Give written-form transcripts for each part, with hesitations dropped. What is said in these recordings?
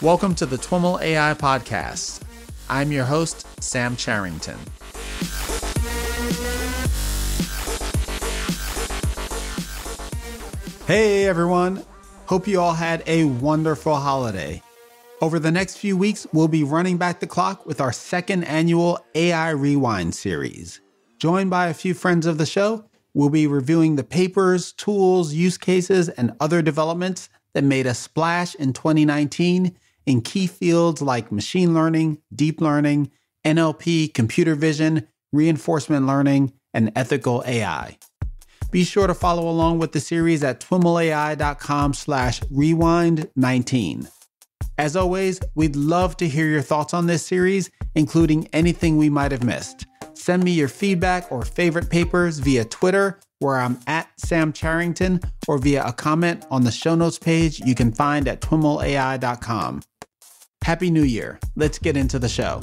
Welcome to the TWIML AI Podcast. I'm your host, Sam Charrington. Hey everyone, hope you all had a wonderful holiday. Over the next few weeks, we'll be running back the clock with our second annual AI Rewind series. Joined by a few friends of the show, we'll be reviewing the papers, tools, use cases, and other developments that made a splash in 2019 in key fields like machine learning, deep learning, NLP, computer vision, reinforcement learning, and ethical AI. Be sure to follow along with the series at twimlai.com/rewind19. As always, we'd love to hear your thoughts on this series, including anything we might have missed. Send me your feedback or favorite papers via Twitter, where I'm at Sam Charrington, or via a comment on the show notes page you can find at twimlai.com. Happy New Year. Let's get into the show.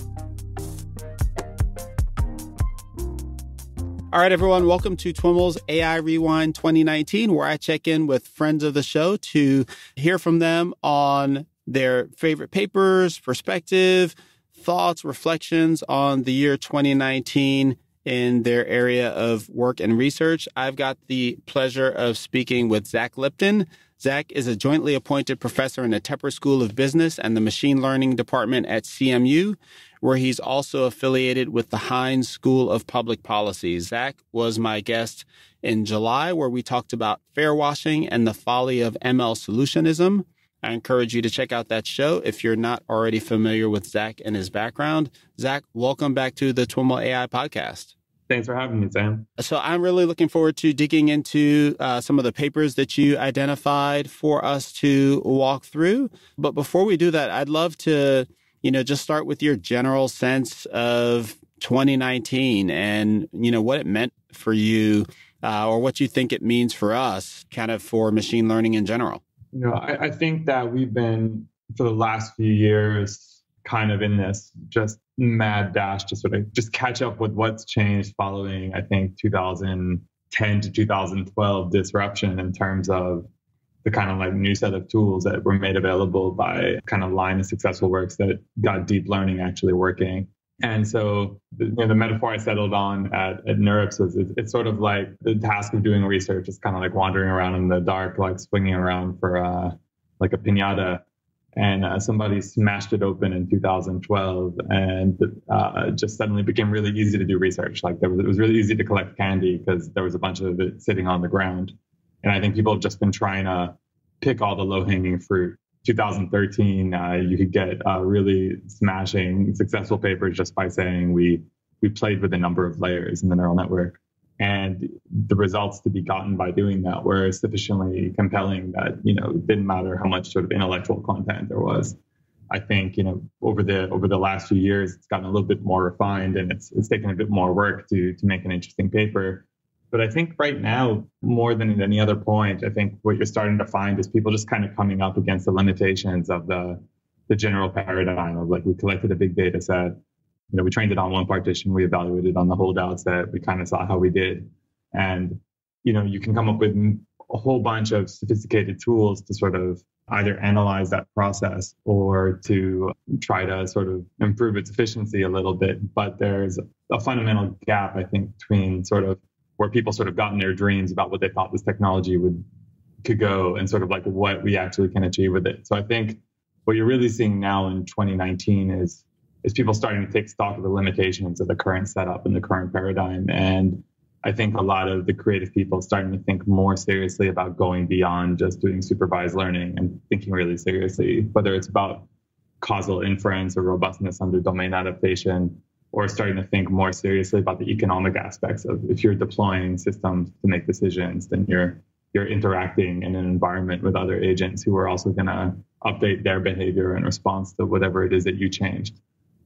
All right, everyone, welcome to TWIML's AI Rewind 2019, where I check in with friends of the show to hear from them on their favorite papers, perspective, thoughts, reflections on the year 2019 in their area of work and research. I've got the pleasure of speaking with Zach Lipton. Zach is a jointly appointed professor in the Tepper School of Business and the Machine Learning Department at CMU, where he's also affiliated with the Heinz School of Public Policy. Zach was my guest in July, where we talked about fair washing and the folly of ML solutionism. I encourage you to check out that show if you're not already familiar with Zach and his background. Zach, welcome back to the TWIML AI Podcast. Thanks for having me, Sam. So I'm really looking forward to digging into some of the papers that you identified for us to walk through. But before we do that, I'd love to, just start with your general sense of 2019 and, what it meant for you or what you think it means for us, kind of for machine learning in general. I think that we've been, for the last few years, kind of in this just mad dash to sort of just catch up with what's changed following, I think, 2010 to 2012 disruption in terms of the kind of like new set of tools that were made available by kind of line of successful works that got deep learning actually working. And so the metaphor I settled on at NeurIPS was it's sort of like the task of doing research is kind of like wandering around in the dark, like swinging around for like a piñata. And somebody smashed it open in 2012 and just suddenly became really easy to do research. Like it was really easy to collect candy because there was a bunch of it sitting on the ground. And I think people have just been trying to pick all the low-hanging fruit. 2013, you could get really smashing successful papers just by saying we played with a number of layers in the neural network. And the results to be gotten by doing that were sufficiently compelling that, it didn't matter how much sort of intellectual content there was. I think, over the last few years, it's gotten a little bit more refined and it's taken a bit more work to make an interesting paper. But I think right now, more than at any other point, I think what you're starting to find is people just kind of coming up against the limitations of the general paradigm of like, we collected a big data set. We trained it on one partition, we evaluated on the whole set, we kind of saw how we did. And, you can come up with a whole bunch of sophisticated tools to sort of either analyze that process or to try to sort of improve its efficiency a little bit. But there's a fundamental gap, I think, between sort of where people sort of got in their dreams about what they thought this technology could go and sort of like what we actually can achieve with it. So I think what you're really seeing now in 2019 is people starting to take stock of the limitations of the current setup and the current paradigm. And I think a lot of the creative people starting to think more seriously about going beyond just doing supervised learning and thinking really seriously, whether it's about causal inference or robustness under domain adaptation, or starting to think more seriously about the economic aspects of if you're deploying systems to make decisions, then you're interacting in an environment with other agents who are also going to update their behavior in response to whatever it is that you changed.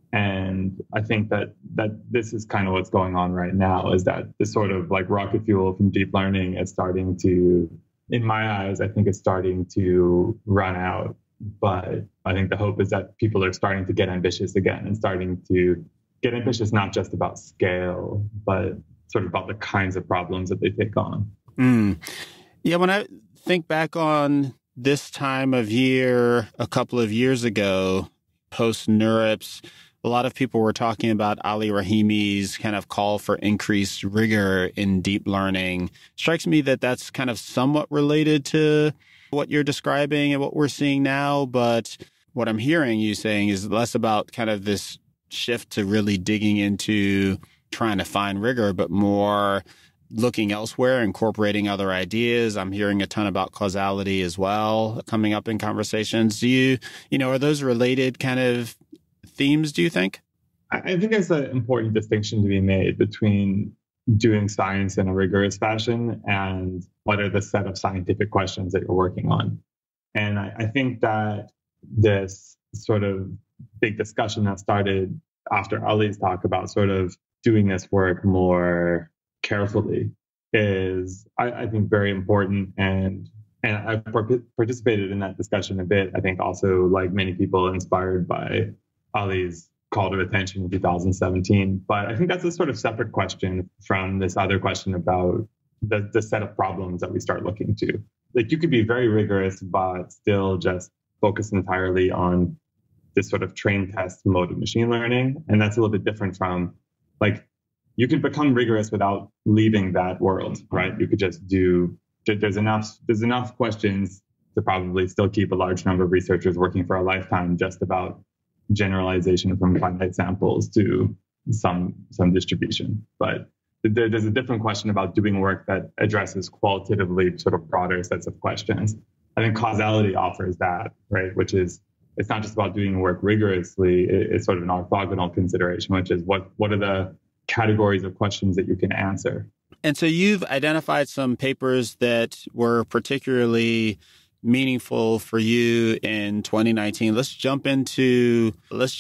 And I think that this is kind of what's going on right now, is that this sort of like rocket fuel from deep learning is starting to, in my eyes, I think it's starting to run out. But I think the hope is that people are starting to get ambitious again and starting to get ambitious, not just about scale, but sort of about the kinds of problems that they take on. Yeah, when I think back on this time of year, a couple of years ago, post NeurIPS, a lot of people were talking about Ali Rahimi's kind of call for increased rigor in deep learning. Strikes me that that's kind of somewhat related to what you're describing and what we're seeing now. But what I'm hearing you saying is less about kind of this shift to really digging into trying to find rigor, but more looking elsewhere, incorporating other ideas. I'm hearing a ton about causality as well coming up in conversations. Are those related kind of themes, do you think? I think there's an important distinction to be made between doing science in a rigorous fashion and what are the set of scientific questions that you're working on. And I think that this sort of big discussion that started after Ali's talk about sort of doing this work more carefully is, I think, very important. And I've participated in that discussion a bit. I think also, like many people, inspired by Ali's call to attention in 2017. But I think that's a sort of separate question from this other question about the set of problems that we start looking to. Like, you could be very rigorous, but still just focus entirely on this sort of train test mode of machine learning. And that's a little bit different from, like, you could become rigorous without leaving that world, right? You could just there's enough questions to probably still keep a large number of researchers working for a lifetime just about generalization from finite samples to some distribution. But there's a different question about doing work that addresses qualitatively sort of broader sets of questions. I think causality offers that, right? Which is, it's not just about doing work rigorously. It's sort of an orthogonal consideration, which is what are the categories of questions that you can answer. And so you've identified some papers that were particularly meaningful for you in 2019. Let's jump into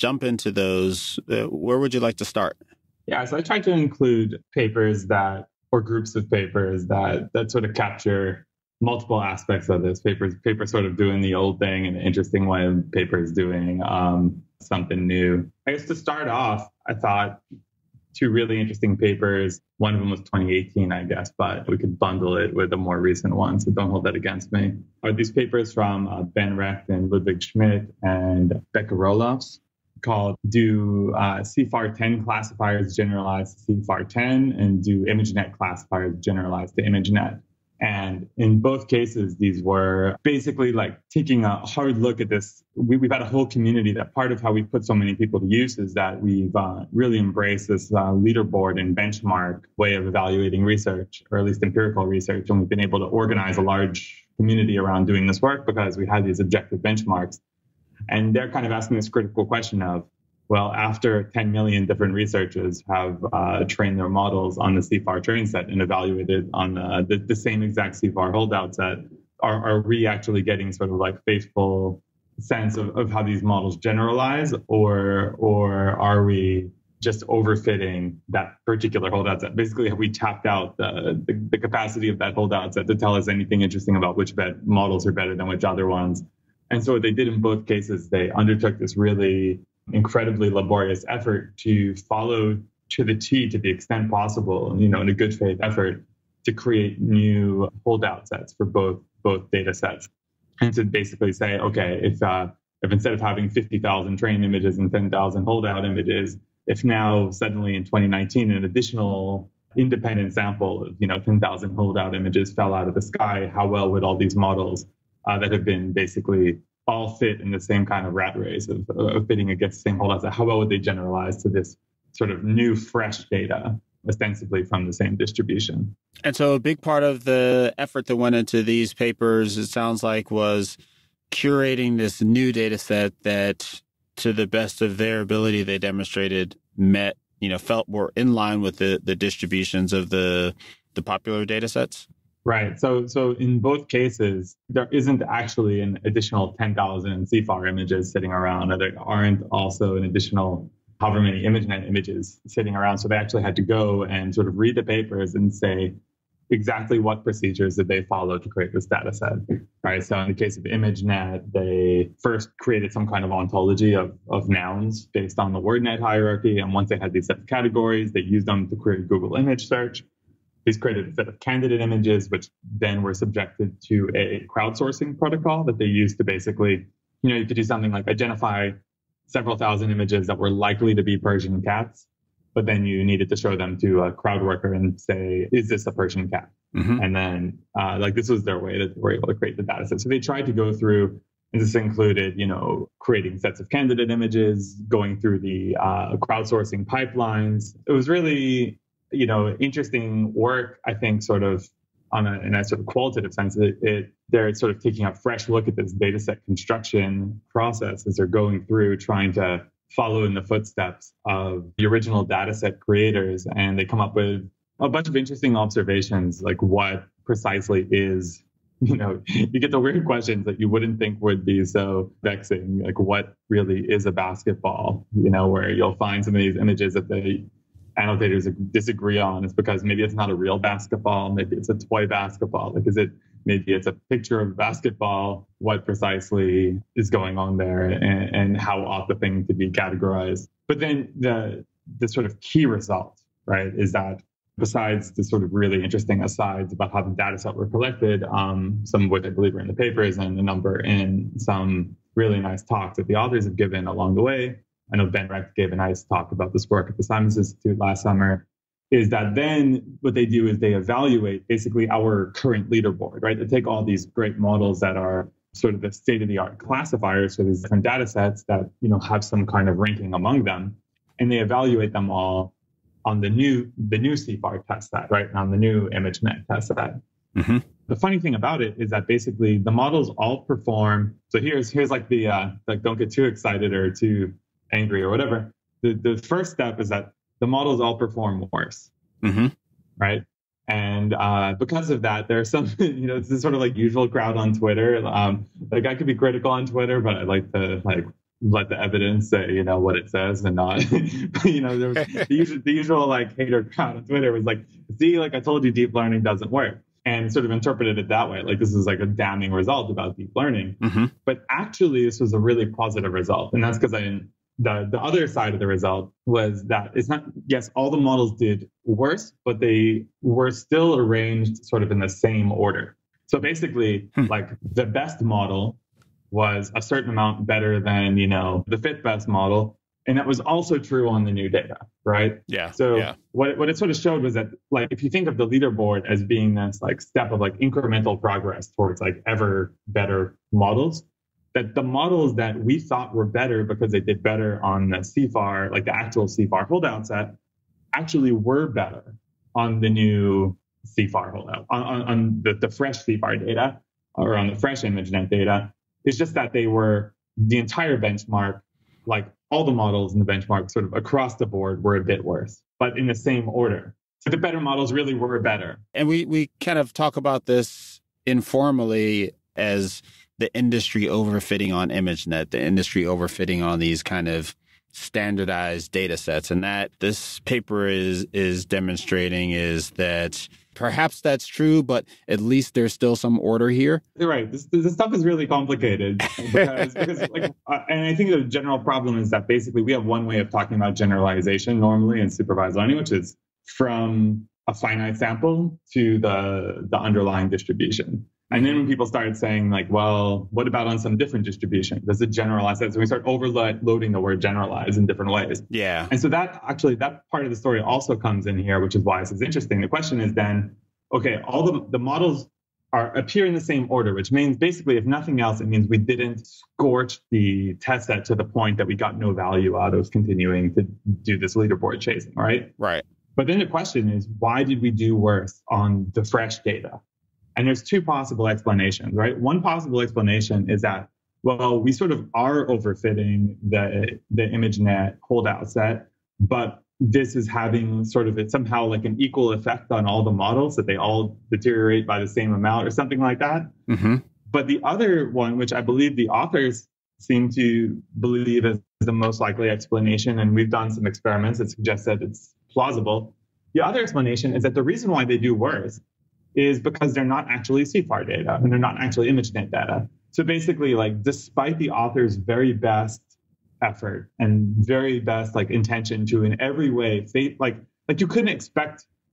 those. Where would you like to start? Yeah, so I tried to include papers or groups of papers that sort of capture multiple aspects of this. Papers sort of doing the old thing in an interesting way, papers doing something new. I guess to start off, I thought two really interesting papers. One of them was 2018, I guess, but we could bundle it with a more recent one, so don't hold that against me. Are these papers from Ben Recht and Ludwig Schmidt and Becca Roelofs called Do CIFAR10 classifiers generalize to CIFAR10 and do ImageNet classifiers generalize to ImageNet? And in both cases, these were basically like taking a hard look at this. We've had a whole community that part of how we put so many people to use is that we've really embraced this leaderboard and benchmark way of evaluating research, or at least empirical research. And we've been able to organize a large community around doing this work because we had these objective benchmarks. And they're kind of asking this critical question of, well, after 10 million different researchers have trained their models on the CIFAR train set and evaluated on the same exact CIFAR holdout set, are we actually getting sort of like faithful sense of how these models generalize, or are we just overfitting that particular holdout set? Basically, have we tapped out the capacity of that holdout set to tell us anything interesting about which models are better than which other ones? And so what they did in both cases, they undertook this really incredibly laborious effort to follow to the T, to the extent possible, in a good faith effort to create new holdout sets for both data sets. And to basically say, okay, if instead of having 50,000 trained images and 10,000 holdout images, if now suddenly in 2019 an additional independent sample of 10,000 holdout images fell out of the sky, how well would all these models that have been basically all fit in the same kind of rat race of fitting against the same holdouts, how well would they generalize to this sort of new, fresh data, ostensibly from the same distribution? And so a big part of the effort that went into these papers, it sounds like, was curating this new data set that, to the best of their ability, they demonstrated felt were in line with the distributions of the popular data sets? Right. So in both cases, there isn't actually an additional 10,000 CIFAR images sitting around, or there aren't also an additional however many ImageNet images sitting around. So they actually had to go and sort of read the papers and say exactly what procedures did they follow to create this data set. Right. So in the case of ImageNet, they first created some kind of ontology of nouns based on the WordNet hierarchy. And once they had these set of categories, they used them to query Google image search. He's created a set of candidate images, which then were subjected to a crowdsourcing protocol that they used to basically, you could do something like identify several thousand images that were likely to be Persian cats, but then you needed to show them to a crowd worker and say, is this a Persian cat? Mm-hmm. And then this was their way that they were able to create the data set. So they tried to go through, and this included, creating sets of candidate images, going through the crowdsourcing pipelines. It was really, interesting work, I think, sort of in a sort of qualitative sense. They're sort of taking a fresh look at this data set construction process as they're going through, trying to follow in the footsteps of the original data set creators. And they come up with a bunch of interesting observations, like what precisely is, you get the weird questions that you wouldn't think would be so vexing, like what really is a basketball, where you'll find some of these images that the annotators disagree on. It's because maybe it's not a real basketball, maybe it's a toy basketball. Maybe it's a picture of basketball, what precisely is going on there and how ought the thing to be categorized. But then the sort of key result, right, is that besides the sort of really interesting asides about how the data set were collected, some of which I believe are in the papers and a number in some really nice talks that the authors have given along the way. I know Ben Recht gave a nice talk about this work at the Simons Institute last summer, is that then what they do is they evaluate basically our current leaderboard, right? They take all these great models that are sort of the state-of-the-art classifiers for these different data sets that, have some kind of ranking among them, and they evaluate them all on the new CIFAR test set, right? On the new ImageNet test set. Mm-hmm. The funny thing about it is that basically the models all perform. So here's like the don't get too excited or too angry or whatever. The first step is that the models all perform worse, mm-hmm. right? And because of that, there's some, it's this sort of like usual crowd on Twitter. I could be critical on Twitter, but I like to let the evidence say, what it says and not, there was the usual like hater crowd on Twitter was like, see, like I told you, deep learning doesn't work, and sort of interpreted it that way. Like this is like a damning result about deep learning. Mm-hmm. But actually, this was a really positive result. And that's because the other side of the result was that it's not, yes, all the models did worse, but they were still arranged sort of in the same order. So basically, like the best model was a certain amount better than, the fifth best model. And that was also true on the new data, right? Yeah. So yeah. What it sort of showed was that, like, if you think of the leaderboard as being this like step of like incremental progress towards like ever better models, that the models that we thought were better because they did better on the CIFAR, like the actual CIFAR holdout set, actually were better on the new CIFAR holdout, on the fresh CIFAR data or on the fresh ImageNet data. It's just that they were the entire benchmark, like all the models in the benchmark sort of across the board were a bit worse, but in the same order. So the better models really were better. And we kind of talk about this informally as the industry overfitting on ImageNet, the industry overfitting on these kind of standardized data sets. And that this paper is demonstrating is that perhaps that's true, but at least there's still some order here. You're right. This stuff is really complicated because and I think the general problem is that basically we have one way of talking about generalization normally in supervised learning, which is from a finite sample to the underlying distribution. And then when people started saying like, well, what about on some different distribution? Does it generalize that? So we start overloading the word generalize in different ways. Yeah. And so that part of the story also comes in here, which is why this is interesting. The question is then, okay, all the models appear in the same order, which means basically, if nothing else, it means we didn't scorch the test set to the point that we got no value out of continuing to do this leaderboard chasing, right? Right. But then the question is, why did we do worse on the fresh data? And there's two possible explanations, right? One possible explanation is that, well, we sort of are overfitting the ImageNet holdout set, but this is having sort of somehow like an equal effect on all the models, that they all deteriorate by the same amount or something like that. Mm-hmm. But the other one, which I believe the authors seem to believe is the most likely explanation, and we've done some experiments that suggest that it's plausible. The other explanation is that the reason why they do worse is because they're not actually CIFAR data and they're not actually ImageNet data. So basically, like, despite the author's very best effort and very best like intention to in every way, like you couldn't expect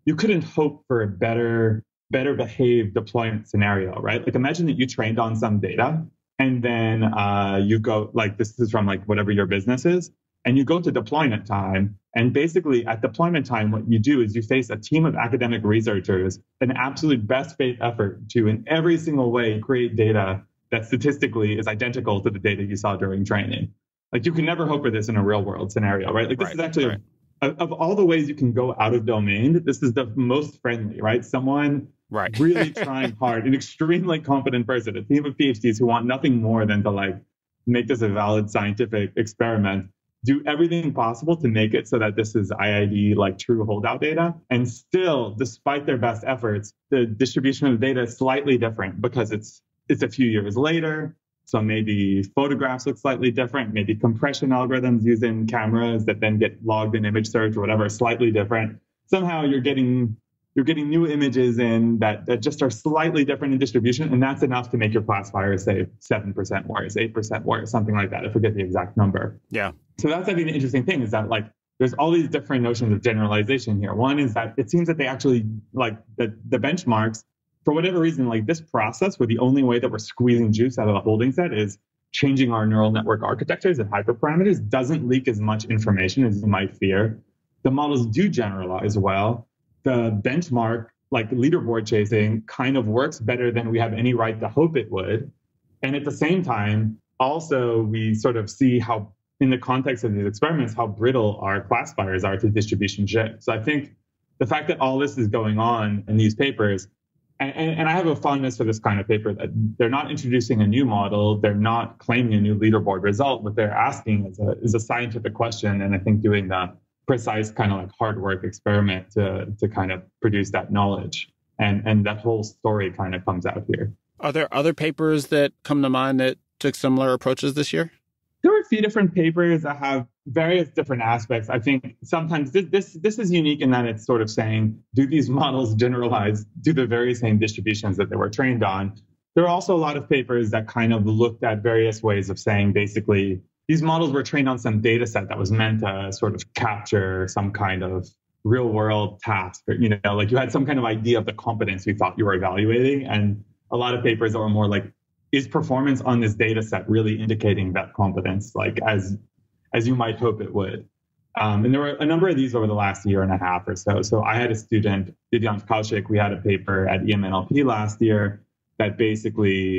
you couldn't hope for a better behaved deployment scenario, right? Like imagine that you trained on some data and then you go, like this is from like whatever your business is, and you go to deployment time. And basically at deployment time, what you do is you face a team of academic researchers, an absolute best faith effort to in every single way create data that statistically is identical to the data you saw during training. Like you can never hope for this in a real world scenario, right? Like this is actually, of all the ways you can go out of domain, this is the most friendly, right? Someone really trying hard, an extremely competent person, a team of PhDs who want nothing more than to like make this a valid scientific experiment, do everything possible to make it so that this is IID like true holdout data. And still, despite their best efforts, the distribution of data is slightly different because it's a few years later. So maybe photographs look slightly different. Maybe compression algorithms using cameras that then get logged in image search or whatever are slightly different. Somehow you're getting new images in that just are slightly different in distribution. And that's enough to make your classifier say 7% worse, 8% worse, something like that. I forget the exact number. Yeah. So that's, I think, the interesting thing is that like there's all these different notions of generalization here. One is that it seems that they actually like the benchmarks, for whatever reason, like this process where the only way that we're squeezing juice out of the holding set is changing our neural network architectures and hyperparameters doesn't leak as much information as you might fear. The models do generalize well. The benchmark, like leaderboard chasing, kind of works better than we have any right to hope it would. And at the same time, also, we sort of see how, in the context of these experiments, how brittle our classifiers are to distribution shift. So I think the fact that all this is going on in these papers, and I have a fondness for this kind of paper, that they're not introducing a new model, they're not claiming a new leaderboard result. What they're asking is a scientific question, and I think doing the precise kind of like hard work experiment to kind of produce that knowledge. And that whole story kind of comes out here. Are there other papers that come to mind that took similar approaches this year? There were a few different papers that have various different aspects. I think sometimes this is unique in that it's sort of saying, do these models generalize to the very same distributions that they were trained on? There are also a lot of papers that kind of looked at various ways of saying, basically, these models were trained on some data set that was meant to sort of capture some kind of real world task, or, like you had some kind of idea of the competence you thought you were evaluating. And a lot of papers that were more like, is performance on this data set really indicating that competence, like as you might hope it would? And there were a number of these over the last year and a half or so. So I had a student, Divyansh Kaushik, we had a paper at EMNLP last year that basically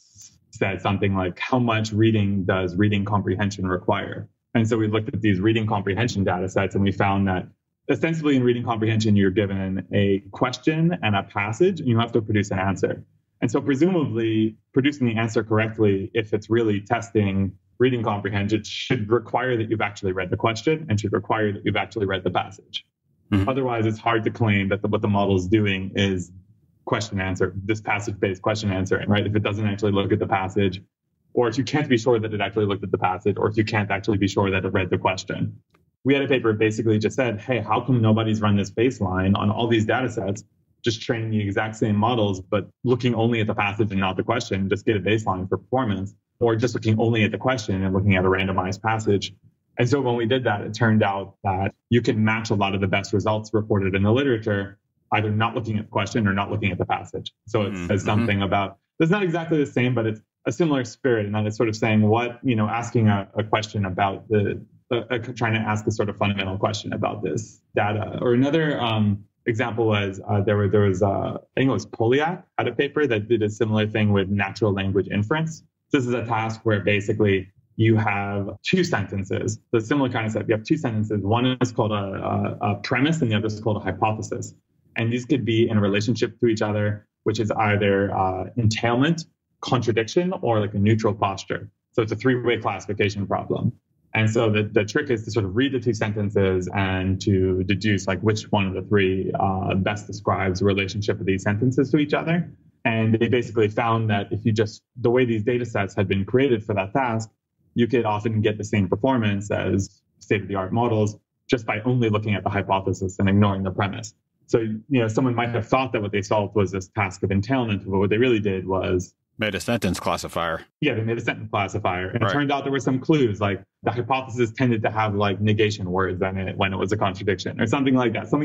said something like, how much reading does reading comprehension require? And so we looked at these reading comprehension data sets, and we found that ostensibly in reading comprehension, you're given a question and a passage, and you have to produce an answer. And so presumably producing the answer correctly, if it's really testing reading comprehension, should require that you've actually read the question and should require that you've actually read the passage. Mm-hmm. Otherwise, it's hard to claim that what the model is doing is question answer, this passage-based question answering, right? If it doesn't actually look at the passage, or if you can't be sure that it actually looked at the passage, or if you can't actually be sure that it read the question. We had a paper basically just said, hey, how come nobody's run this baseline on all these data sets, just training the exact same models, but looking only at the passage and not the question, just get a baseline for performance, or just looking only at the question and looking at a randomized passage. And so when we did that, it turned out that you can match a lot of the best results reported in the literature, either not looking at the question or not looking at the passage. So it says something about, it's not exactly the same, but it's a similar spirit. And that it's sort of saying asking a question about trying to ask a sort of fundamental question about this data. Or another example was there was I think it was Polyak had a paper that did a similar thing with natural language inference. This is a task where basically you have two sentences, the similar kind of set. You have two sentences. One is called a premise and the other is called a hypothesis. And these could be in a relationship to each other, which is either entailment, contradiction, or like a neutral posture. So it's a three-way classification problem. And so the trick is to sort of read the two sentences and to deduce like which one of the three best describes the relationship of these sentences to each other. And they basically found that if you the way these data sets had been created for that task, you could often get the same performance as state-of-the-art models just by only looking at the hypothesis and ignoring the premise. So, someone might have thought that what they solved was this task of entailment, but what they really did was made a sentence classifier. Yeah, they made a sentence classifier. And It turned out there were some clues, like the hypothesis tended to have like negation words in it when it was a contradiction or something like that.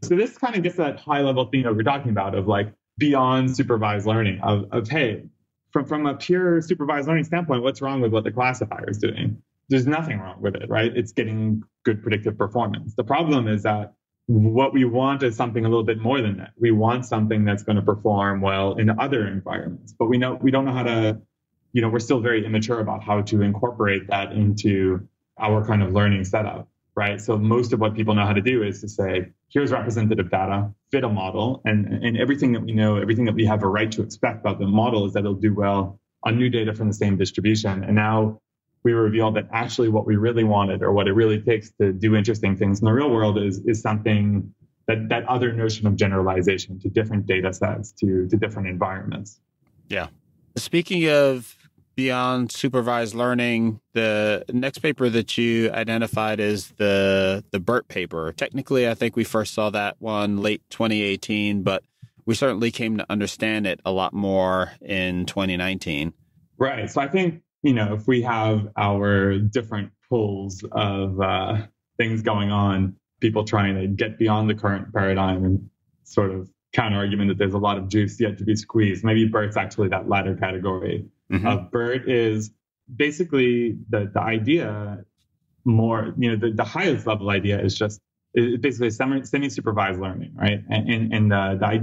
So this kind of gets that high level thing that we're talking about of like beyond supervised learning of hey, from a pure supervised learning standpoint, what's wrong with what the classifier is doing? There's nothing wrong with it, right? It's getting good predictive performance. The problem is that what we want is something a little bit more than that. We want something that's going to perform well in other environments, but we don't know how to, we're still very immature about how to incorporate that into our kind of learning setup, right? So most of what people know how to do is to say, here's representative data, fit a model, and everything that we know, everything that we have a right to expect about the model is that it'll do well on new data from the same distribution. And now we revealed that actually what we really wanted or what it really takes to do interesting things in the real world is something that other notion of generalization to different data sets, to different environments. Yeah. Speaking of beyond supervised learning, the next paper that you identified is the BERT paper. Technically, I think we first saw that one late 2018, but we certainly came to understand it a lot more in 2019. Right. So I think, if we have our different pulls of things going on, people trying to get beyond the current paradigm and sort of counter argument that there's a lot of juice yet to be squeezed. Maybe BERT's actually that latter category. BERT is basically the idea more, the highest level idea is just basically semi-supervised learning, right? And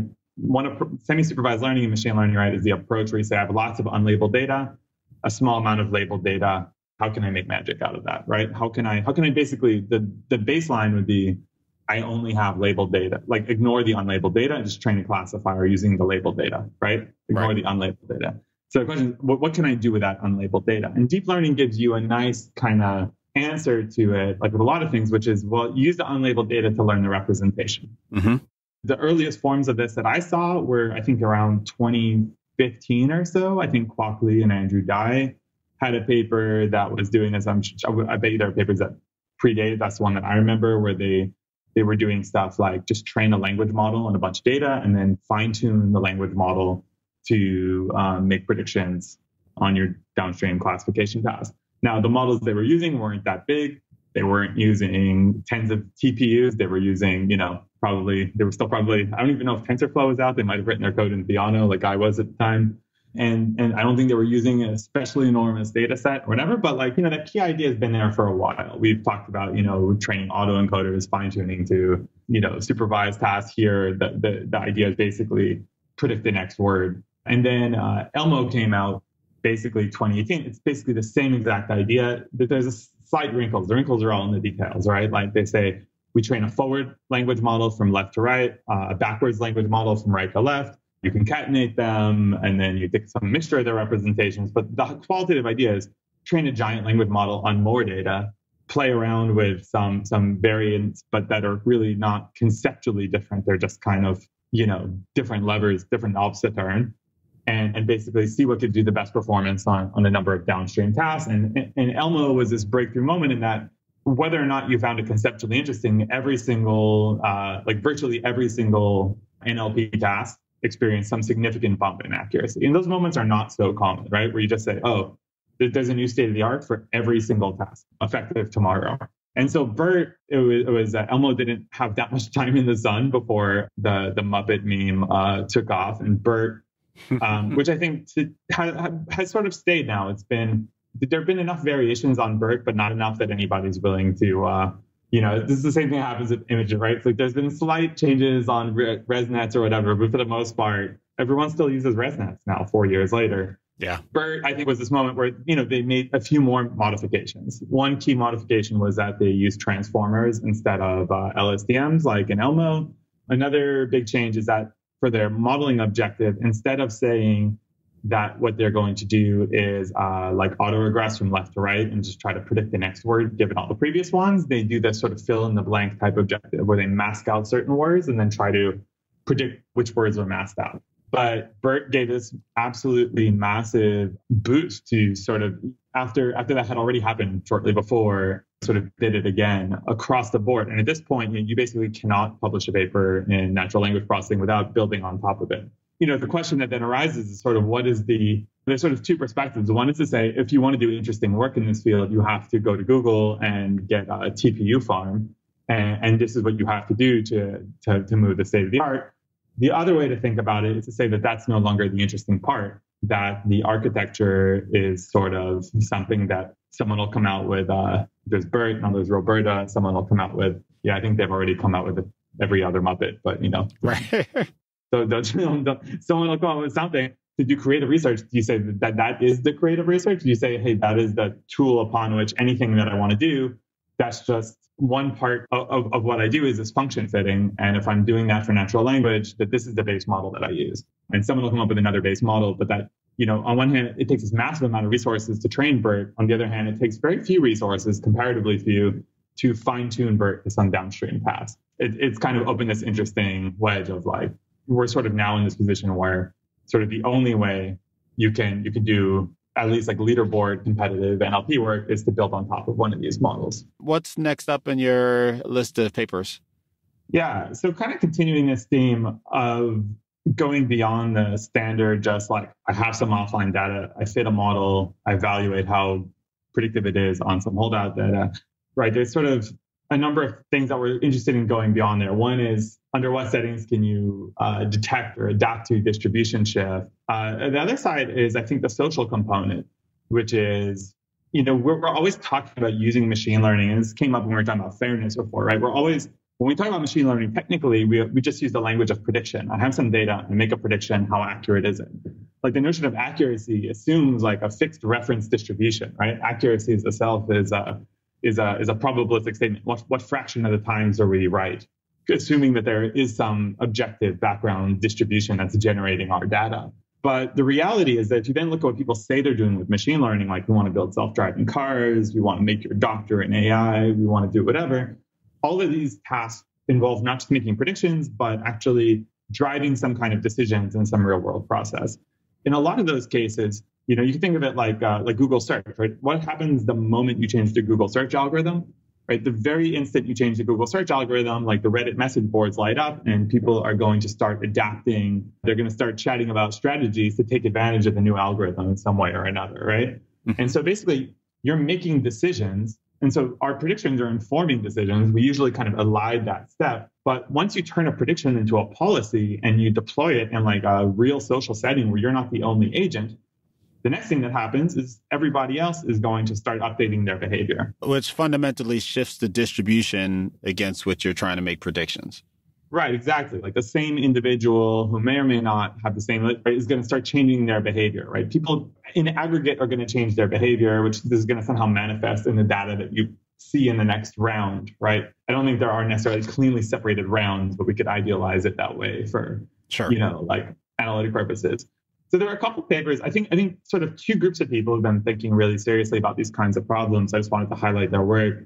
semi-supervised learning and machine learning, right, is the approach where you say, I have lots of unlabeled data, a small amount of labeled data. How can I make magic out of that, right? How can I basically, the baseline would be, I only have labeled data, like ignore the unlabeled data and just train a classifier using the labeled data, right? Ignore the unlabeled data. So the question is, what can I do with that unlabeled data? And deep learning gives you a nice kind of answer to it, like with a lot of things, which is, well, use the unlabeled data to learn the representation. The earliest forms of this that I saw were, I think, around 2015 or so. I think Kwok Lee and Andrew Dai had a paper that was doing this. I bet you there are papers that predate. That's the one that I remember, where they were doing stuff like just train a language model on a bunch of data and then fine tune the language model to make predictions on your downstream classification tasks. Now, the models they were using weren't that big. They weren't using tens of TPUs. They were using, I don't even know if TensorFlow was out. They might have written their code in Theano like I was at the time. And I don't think they were using an especially enormous data set or whatever, but that key idea has been there for a while. We've talked about, training autoencoders, fine tuning to, supervised tasks here. The idea is basically predict the next word. And then Elmo came out basically 2018. It's basically the same exact idea, that there's a slight wrinkles. The wrinkles are all in the details, right? Like they say, we train a forward language model from left to right, a backwards language model from right to left. You concatenate them, and then you take some mixture of their representations. But the qualitative idea is train a giant language model on more data, play around with some variants, but that are really not conceptually different. They're just kind of, different levers, different knobs to turn, and basically see what gives you the best performance on a number of downstream tasks. And Elmo was this breakthrough moment in that whether or not you found it conceptually interesting, virtually every single NLP task experienced some significant bump in accuracy. And those moments are not so common, right? Where you just say, oh, there's a new state of the art for every single task effective tomorrow. And so BERT, it was Elmo didn't have that much time in the sun before the Muppet meme took off. And BERT, which I think has sort of stayed now. There have been enough variations on BERT, but not enough that anybody's willing to, this is the same thing that happens with images, right? It's like there's been slight changes on ResNets or whatever, but for the most part, everyone still uses ResNets now 4 years later. Yeah. BERT, I think, was this moment where, they made a few more modifications. One key modification was that they used transformers instead of LSTMs like in Elmo. Another big change is that for their modeling objective, instead of saying that what they're going to do is like autoregress from left to right and just try to predict the next word given all the previous ones, they do this sort of fill in the blank type objective where they mask out certain words and then try to predict which words are masked out. But BERT gave this absolutely massive boost to sort of, after that had already happened shortly before, sort of did it again across the board. And at this point, you basically cannot publish a paper in natural language processing without building on top of it. The question that then arises is sort of there's sort of two perspectives. One is to say, if you want to do interesting work in this field, you have to go to Google and get a TPU farm. And this is what you have to do to move the state of the art. The other way to think about it is to say that that's no longer the interesting part, that the architecture is sort of something that someone will come out with. There's BERT, now there's Roberta, someone will come out with, yeah, I think they've already come out with every other Muppet, but Right. So someone will come out with something. Did you creative research? Do you say that is the creative research? Do you say, hey, that is the tool upon which anything that I want to do, that's just one part of what I do is this function fitting. And if I'm doing that for natural language, that this is the base model that I use. And someone will come up with another base model, but that, on one hand, it takes this massive amount of resources to train BERT. On the other hand, it takes very few resources, comparatively few, to fine tune BERT to some downstream task. It's kind of opened this interesting wedge of like, we're sort of now in this position where sort of the only way you can do at least like leaderboard competitive NLP work is to build on top of one of these models. What's next up in your list of papers? Yeah, so kind of continuing this theme of going beyond the standard, just like I have some offline data, I fit a model, I evaluate how predictive it is on some holdout data, right? There's sort of a number of things that we're interested in going beyond there. One is under what settings can you detect or adapt to distribution shift? The other side is, I think, the social component, which is, we're always talking about using machine learning. And this came up when we were talking about fairness before, right? When we talk about machine learning, technically, we just use the language of prediction. I have some data and make a prediction. How accurate is it? Like the notion of accuracy assumes like a fixed reference distribution, right? Accuracy itself is a probabilistic statement. What fraction of the times are we right? Assuming that there is some objective background distribution that's generating our data. But the reality is that if you then look at what people say they're doing with machine learning, like we want to build self-driving cars, we want to make your doctor in AI, we want to do whatever, all of these tasks involve not just making predictions, but actually driving some kind of decisions in some real world process. In a lot of those cases, you can think of it like Google search, right? What happens the moment you change the Google search algorithm, right? The very instant you change the Google search algorithm, like the Reddit message boards light up and people are going to start adapting. They're going to start chatting about strategies to take advantage of the new algorithm in some way or another, right? Mm-hmm. And so basically you're making decisions. And so our predictions are informing decisions. We usually kind of elide that step. But once you turn a prediction into a policy and you deploy it in like a real social setting where you're not the only agent, the next thing that happens is everybody else is going to start updating their behavior. Which fundamentally shifts the distribution against which you're trying to make predictions. Right, exactly. Like the same individual who may or may not have the same, right, is going to start changing their behavior, right? People in aggregate are going to change their behavior, which is going to somehow manifest in the data that you see in the next round, right? I don't think there are necessarily cleanly separated rounds, but we could idealize it that way for, sure, like analytic purposes. So there are a couple of papers. I think sort of two groups of people have been thinking really seriously about these kinds of problems. I just wanted to highlight their work.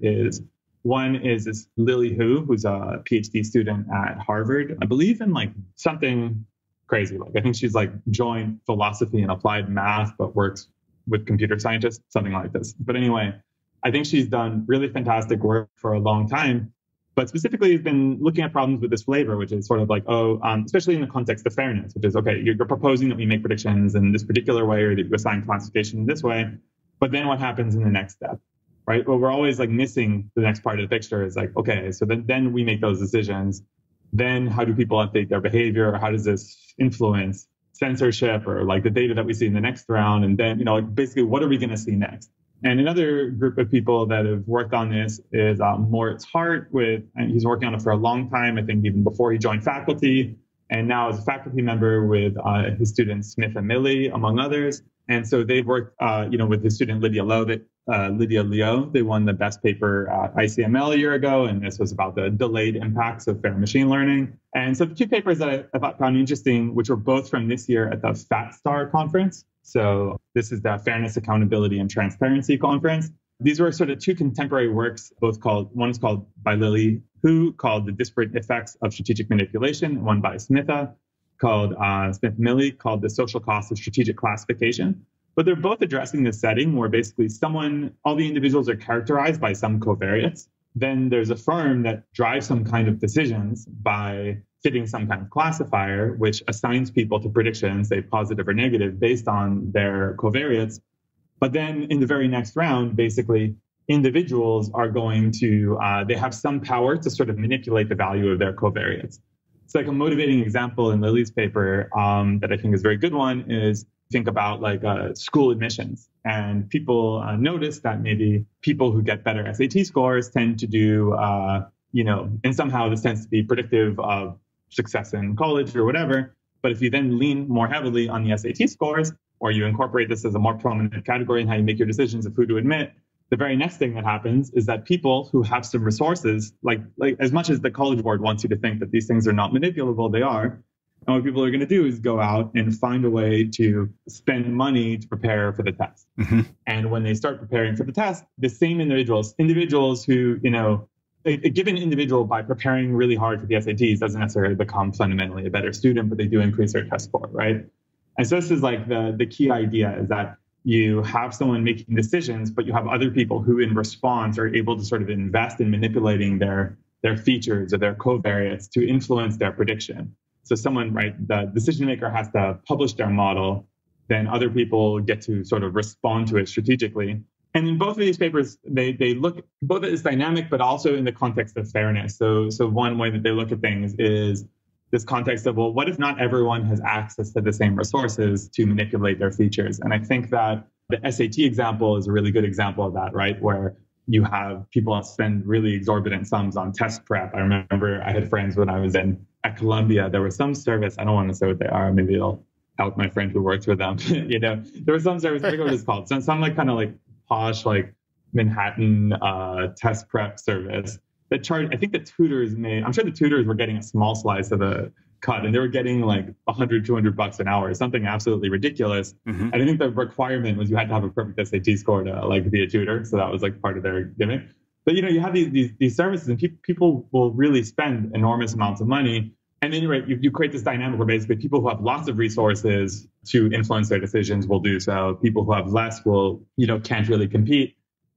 One is this Lily Hu, who's a PhD student at Harvard, I believe in like something crazy. Like I think she's like joined philosophy and applied math, but works with computer scientists, something like this. But anyway, I think she's done really fantastic work for a long time. But specifically, has been looking at problems with this flavor, which is sort of like, especially in the context of fairness, which is, okay, you're proposing that we make predictions in this particular way or that you assign classification in this way. But then what happens in the next step, right? Well, we're always like missing the next part of the picture is like, okay, so then we make those decisions. Then how do people update their behavior? How does this influence censorship or like the data that we see in the next round? And then, like basically, what are we going to see next? And another group of people that have worked on this is Moritz Hart, and he's working on it for a long time, I think even before he joined faculty, and now as a faculty member with his students Smith and Milley, among others. And so they've worked, with his student Lydia Liu. They won the best paper at ICML a year ago, and this was about the delayed impacts of fair machine learning. And so the two papers that I found interesting, which were both from this year at the FatStar conference. So this is the Fairness, Accountability, and Transparency Conference. These were sort of two contemporary works, one is called by Lily Hu, called The Disparate Effects of Strategic Manipulation, one by Smitha, called Smith-Milley, called The Social Cost of Strategic Classification. But they're both addressing this setting where basically all the individuals are characterized by some covariates. Then there's a firm that drives some kind of decisions by fitting some kind of classifier, which assigns people to predictions, say positive or negative, based on their covariates. But then in the very next round, basically, individuals are going to, they have some power to sort of manipulate the value of their covariates. It's like a motivating example in Lily's paper that I think is a very good one is think about like school admissions. And people notice that maybe people who get better SAT scores tend to do, and somehow this tends to be predictive of success in college or whatever. But if you then lean more heavily on the SAT scores, or you incorporate this as a more prominent category in how you make your decisions of who to admit, the very next thing that happens is that people who have some resources, like as much as the College Board wants you to think that these things are not manipulable, they are. And what people are going to do is go out and find a way to spend money to prepare for the test. Mm-hmm. And when they start preparing for the test, the same individuals who, a given individual by preparing really hard for the SATs doesn't necessarily become fundamentally a better student, but they do increase their test score, right? And so this is like the key idea is that you have someone making decisions, but you have other people who in response are able to sort of invest in manipulating their features or their covariates to influence their prediction. So someone, right, the decision maker has to publish their model, then other people get to sort of respond to it strategically. And in both of these papers, they look both at this dynamic, but also in the context of fairness. So one way that they look at things is this context of, well, what if not everyone has access to the same resources to manipulate their features? And I think that the SAT example is a really good example of that, right? Where you have people spend really exorbitant sums on test prep. I remember I had friends when I was at Columbia, there was some service, I don't want to say what they are, maybe it'll out my friend who works with them. There was some service, I forget what it's called. Some like kind of like posh, like Manhattan test prep service that charged, I think the tutors I'm sure the tutors were getting a small slice of the cut and they were getting like $100, $200 an hour, something absolutely ridiculous. Mm-hmm. And I think the requirement was you had to have a perfect SAT score to like be a tutor. So that was like part of their gimmick. But you have these services and people will really spend enormous amounts of money. And then you create this dynamic where basically people who have lots of resources to influence their decisions will do so. People who have less will, can't really compete.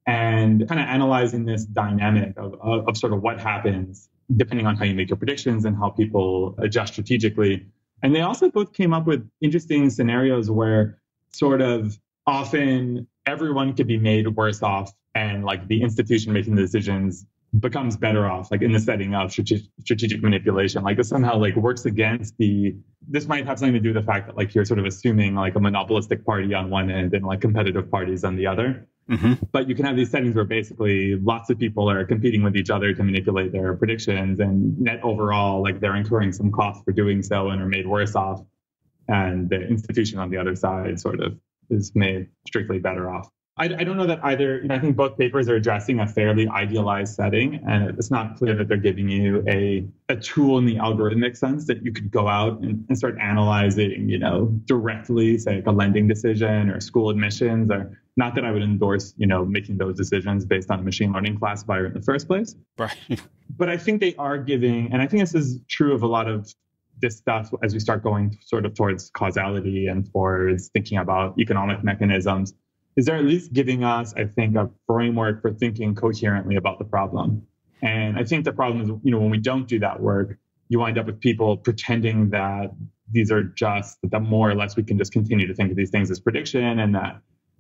And kind of analyzing this dynamic of sort of what happens depending on how you make your predictions and how people adjust strategically. And they also both came up with interesting scenarios where sort of often everyone could be made worse off and like the institution making the decisions becomes better off, like in the setting of strategic manipulation. Like this somehow like works against this might have something to do with the fact that like you're sort of assuming like a monopolistic party on one end and like competitive parties on the other. Mm-hmm. But you can have these settings where basically lots of people are competing with each other to manipulate their predictions, and net overall, like they're incurring some costs for doing so and are made worse off. And the institution on the other side sort of is made strictly better off. I don't know that either. I think both papers are addressing a fairly idealized setting, and it's not clear that they're giving you a tool in the algorithmic sense that you could go out and start analyzing, directly, say like a lending decision or school admissions. Or not that I would endorse, making those decisions based on a machine learning classifier in the first place. Right. But I think they are giving, and I think this is true of a lot of this stuff as we start going sort of towards causality and towards thinking about economic mechanisms. Is they're at least giving us, I think, a framework for thinking coherently about the problem. And I think the problem is, when we don't do that work, you wind up with people pretending that these are just, that more or less we can just continue to think of these things as prediction, and that,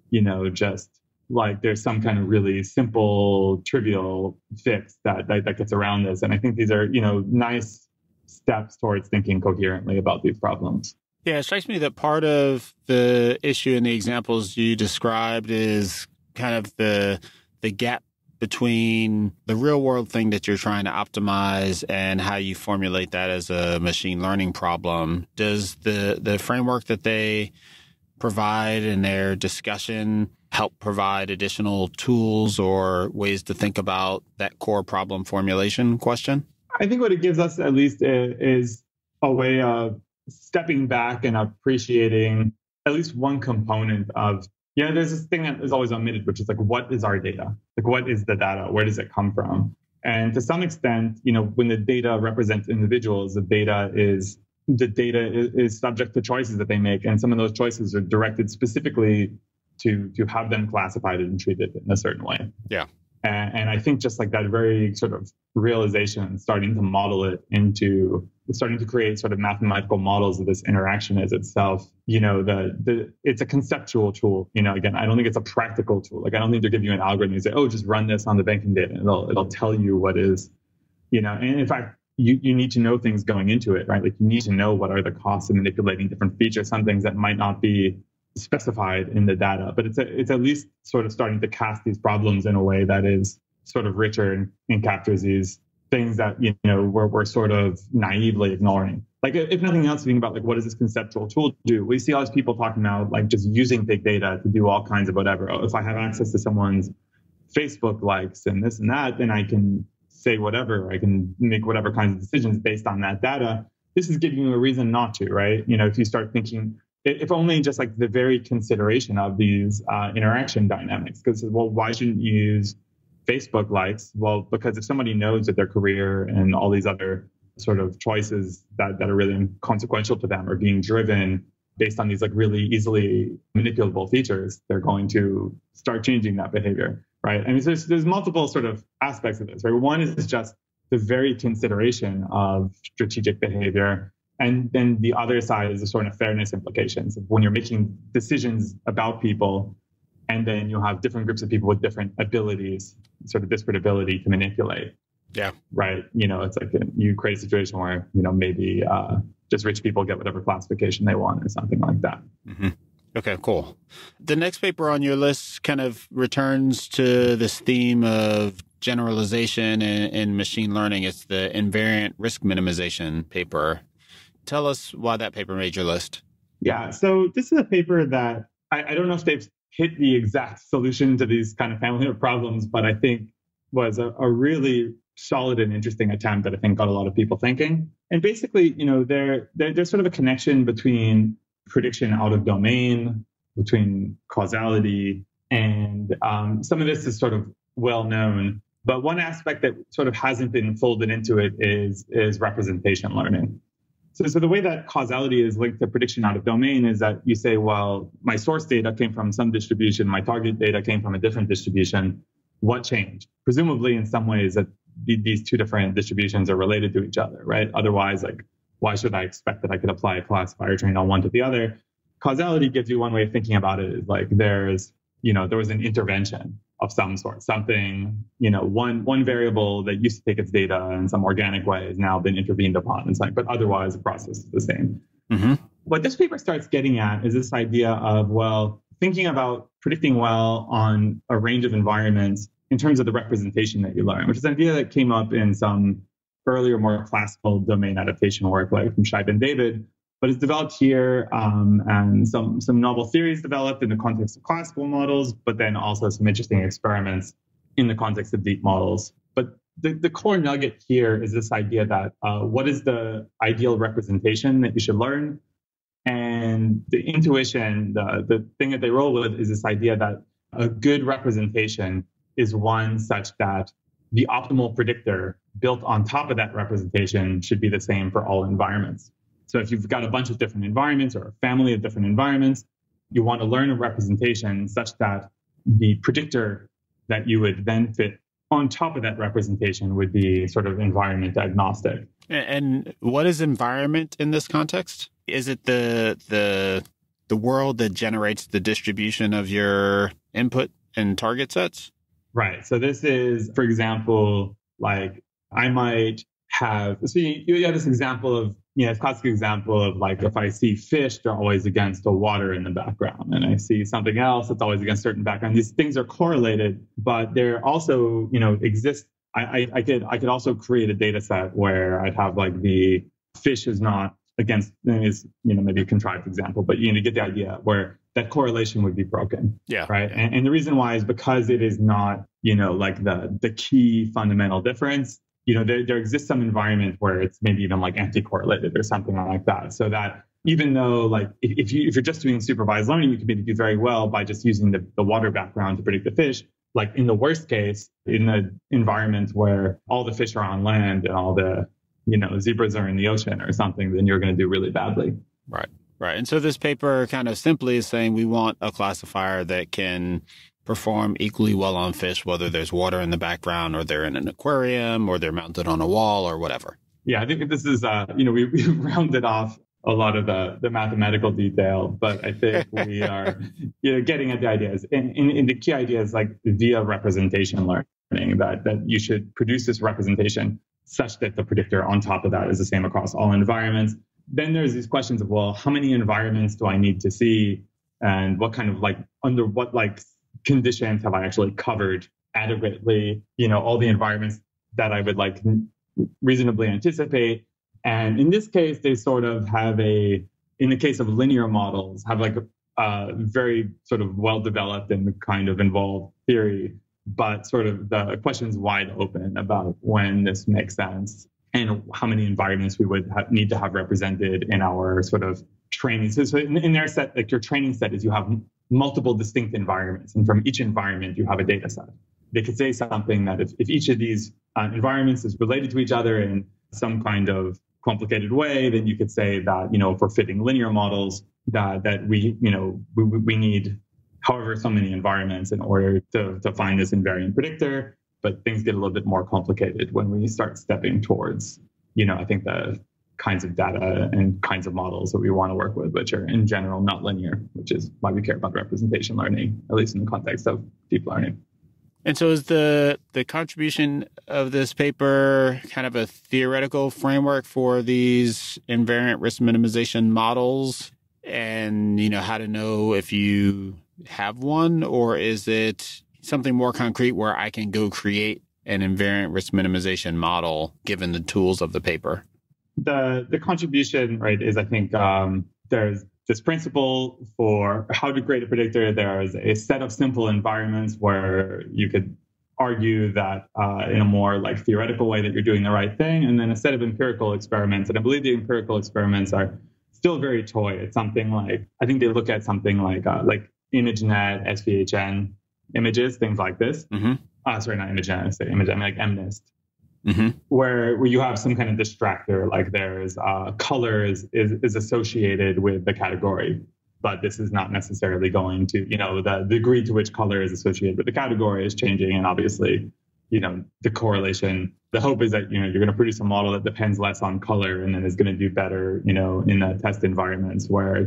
just like there's some kind of really simple, trivial fix that gets around this. And I think these are, nice steps towards thinking coherently about these problems. Yeah, it strikes me that part of the issue in the examples you described is kind of the gap between the real world thing that you're trying to optimize and how you formulate that as a machine learning problem. Does the framework that they provide in their discussion help provide additional tools or ways to think about that core problem formulation question? I think what it gives us at least is a way of stepping back and appreciating at least one component of, there's this thing that is always omitted, which is like, what is our data? Like, what is the data? Where does it come from? And to some extent, when the data represents individuals, the data is subject to choices that they make. And some of those choices are directed specifically to have them classified and treated in a certain way. Yeah. And I think just like that very sort of realization, starting to create sort of mathematical models of this interaction as itself, it's a conceptual tool. Again, I don't think it's a practical tool. Like, I don't think they'll give you an algorithm and say, oh, just run this on the banking data. And it'll tell you what is, and in fact, you need to know things going into it, right? Like, you need to know what are the costs of manipulating different features, some things that might not be specified in the data, but it's at least sort of starting to cast these problems in a way that is sort of richer and captures these things that we're sort of naively ignoring. Like, if nothing else, thinking about like, what does this conceptual tool do? We see all these people talking about like just using big data to do all kinds of whatever. Oh, if I have access to someone's Facebook likes and this and that, then I can say whatever, I can make whatever kinds of decisions based on that data. This is giving you a reason not to, right? If you start thinking, if only just like the very consideration of these interaction dynamics. Because, well, why shouldn't you use Facebook likes? Well, because if somebody knows that their career and all these other sort of choices that are really consequential to them are being driven based on these like really easily manipulable features, they're going to start changing that behavior, right? I mean, there's multiple sort of aspects of this, right? One is just the very consideration of strategic behavior. And then the other side is the sort of fairness implications of when you're making decisions about people, and then you have different groups of people with different abilities, sort of disparate ability to manipulate. Yeah. Right. It's like you create a situation where, maybe just rich people get whatever classification they want or something like that. Mm-hmm. Okay, cool. The next paper on your list kind of returns to this theme of generalization in machine learning. It's the invariant risk minimization paper. Tell us why that paper made your list. Yeah, so this is a paper that I don't know if they've hit the exact solution to these kind of family of problems, but I think was a really solid and interesting attempt that I think got a lot of people thinking. And basically, there's sort of a connection between prediction out of domain, between causality, and some of this is sort of well known. But one aspect that sort of hasn't been folded into it is representation learning. So the way that causality is linked to prediction out of domain is that you say, well, my source data came from some distribution, my target data came from a different distribution. What changed? Presumably, in some ways, that these two different distributions are related to each other, right? Otherwise, like, why should I expect that I could apply a classifier trained on one to the other? Causality gives you one way of thinking about it is like there was an intervention of some sort, something, one variable that used to take its data in some organic way has now been intervened upon. It's like, but otherwise the process is the same. Mm-hmm. What this paper starts getting at is this idea of, well, thinking about predicting well on a range of environments in terms of the representation that you learn, which is an idea that came up in some earlier, more classical domain adaptation work, like from Scheib and David, but it's developed here, and some novel theories developed in the context of classical models, but then also some interesting experiments in the context of deep models. But the core nugget here is this idea that what is the ideal representation that you should learn? And the intuition, the thing that they roll with is this idea that a good representation is one such that the optimal predictor built on top of that representation should be the same for all environments. So if you've got a bunch of different environments or a family of different environments, you want to learn a representation such that the predictor that you would then fit on top of that representation would be sort of environment agnostic. And what is environment in this context? Is it the world that generates the distribution of your input and target sets? Right. So this is, for example, like I might have, so you have this example of, this classic example of like, if I see fish, they're always against the water in the background. And I see something else that's always against certain background. These things are correlated, but they're also, exist. I could also create a data set where I'd have like the fish is not against, is, maybe a contrived example, but you get the idea where that correlation would be broken. Yeah. Right. And the reason why is because it is not, like the key fundamental difference. There exists some environment where it's maybe even like anti-correlated or something like that. So that even though like if you're just doing supervised learning, you can maybe do very well by just using the water background to predict the fish. Like in the worst case, in an environment where all the fish are on land and all the, zebras are in the ocean or something, then you're going to do really badly. Right. Right. And so this paper kind of simply is saying we want a classifier that can perform equally well on fish, whether there's water in the background or they're in an aquarium or they're mounted on a wall or whatever. Yeah, I think this is, we've rounded off a lot of the mathematical detail, but I think we are getting at the ideas. And the key idea is like via representation learning, that you should produce this representation such that the predictor on top of that is the same across all environments. Then there's these questions of, well, how many environments do I need to see? And what kind of under what conditions have I actually covered adequately, all the environments that I would reasonably anticipate. And in this case, they sort of have in the case of linear models, have a very sort of well-developed and kind of involved theory, but sort of the question's wide open about when this makes sense and how many environments we would need to have represented in our sort of training. So in their set, your training set is you have multiple distinct environments, and from each environment, you have a data set. They could say something that if each of these environments is related to each other in some kind of complicated way, then you could say that, for fitting linear models, that we need however so many environments in order to find this invariant predictor. But things get a little bit more complicated when we start stepping towards, I think the kinds of data and kinds of models that we want to work with, which are in general not linear, which is why we care about representation learning, at least in the context of deep learning. And so is the contribution of this paper kind of a theoretical framework for these invariant risk minimization models and, how to know if you have one, or is it something more concrete where I can go create an invariant risk minimization model given the tools of the paper? The contribution, right, is I think there's this principle for how to create a predictor. There's a set of simple environments where you could argue that in a more theoretical way that you're doing the right thing, and then a set of empirical experiments. And I believe the empirical experiments are still very toy. It's something I think they look at something like ImageNet, SVHN images, things like this. Mm-hmm. Sorry, not ImageNet, I say ImageNet, like MNIST. Mm-hmm. Where you have some kind of distractor, like there's color is associated with the category, but this is not necessarily going to, the degree to which color is associated with the category is changing. And obviously, the correlation, the hope is that, you're going to produce a model that depends less on color and then is going to do better, in the test environments where,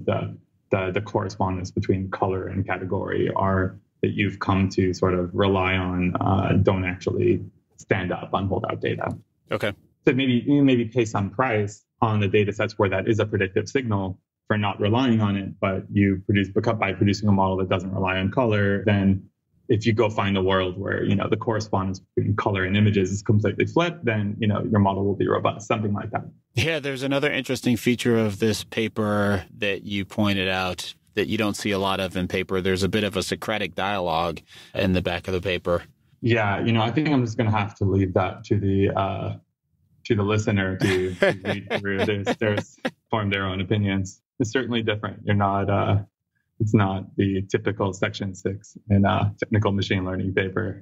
the correspondence between color and category are that you've come to sort of rely on, don't actually stand up on holdout data. Okay. So maybe pay some price on the data sets where that is a predictive signal for not relying on it, but you by producing a model that doesn't rely on color, then if you go find a world where, the correspondence between color and images is completely flipped, then, your model will be robust, something like that. Yeah, there's another interesting feature of this paper that you pointed out that you don't see a lot of in paper. There's a bit of a Socratic dialogue in the back of the paper. Yeah, I think I'm just going to have to leave that to the listener to read through. There's form their own opinions. It's certainly different. You're not. It's not the typical Section 6 in a technical machine learning paper.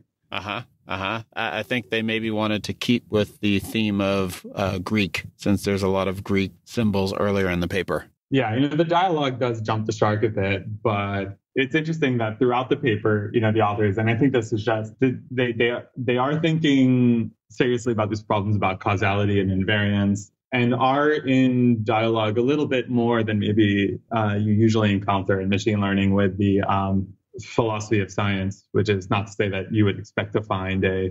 I think they maybe wanted to keep with the theme of Greek, since there's a lot of Greek symbols earlier in the paper. Yeah, the dialogue does jump the shark a bit, but it's interesting that throughout the paper, the authors, and I think this is just, they are thinking seriously about these problems about causality and invariance, and are in dialogue a little bit more than maybe you usually encounter in machine learning with the philosophy of science, which is not to say that you would expect to find a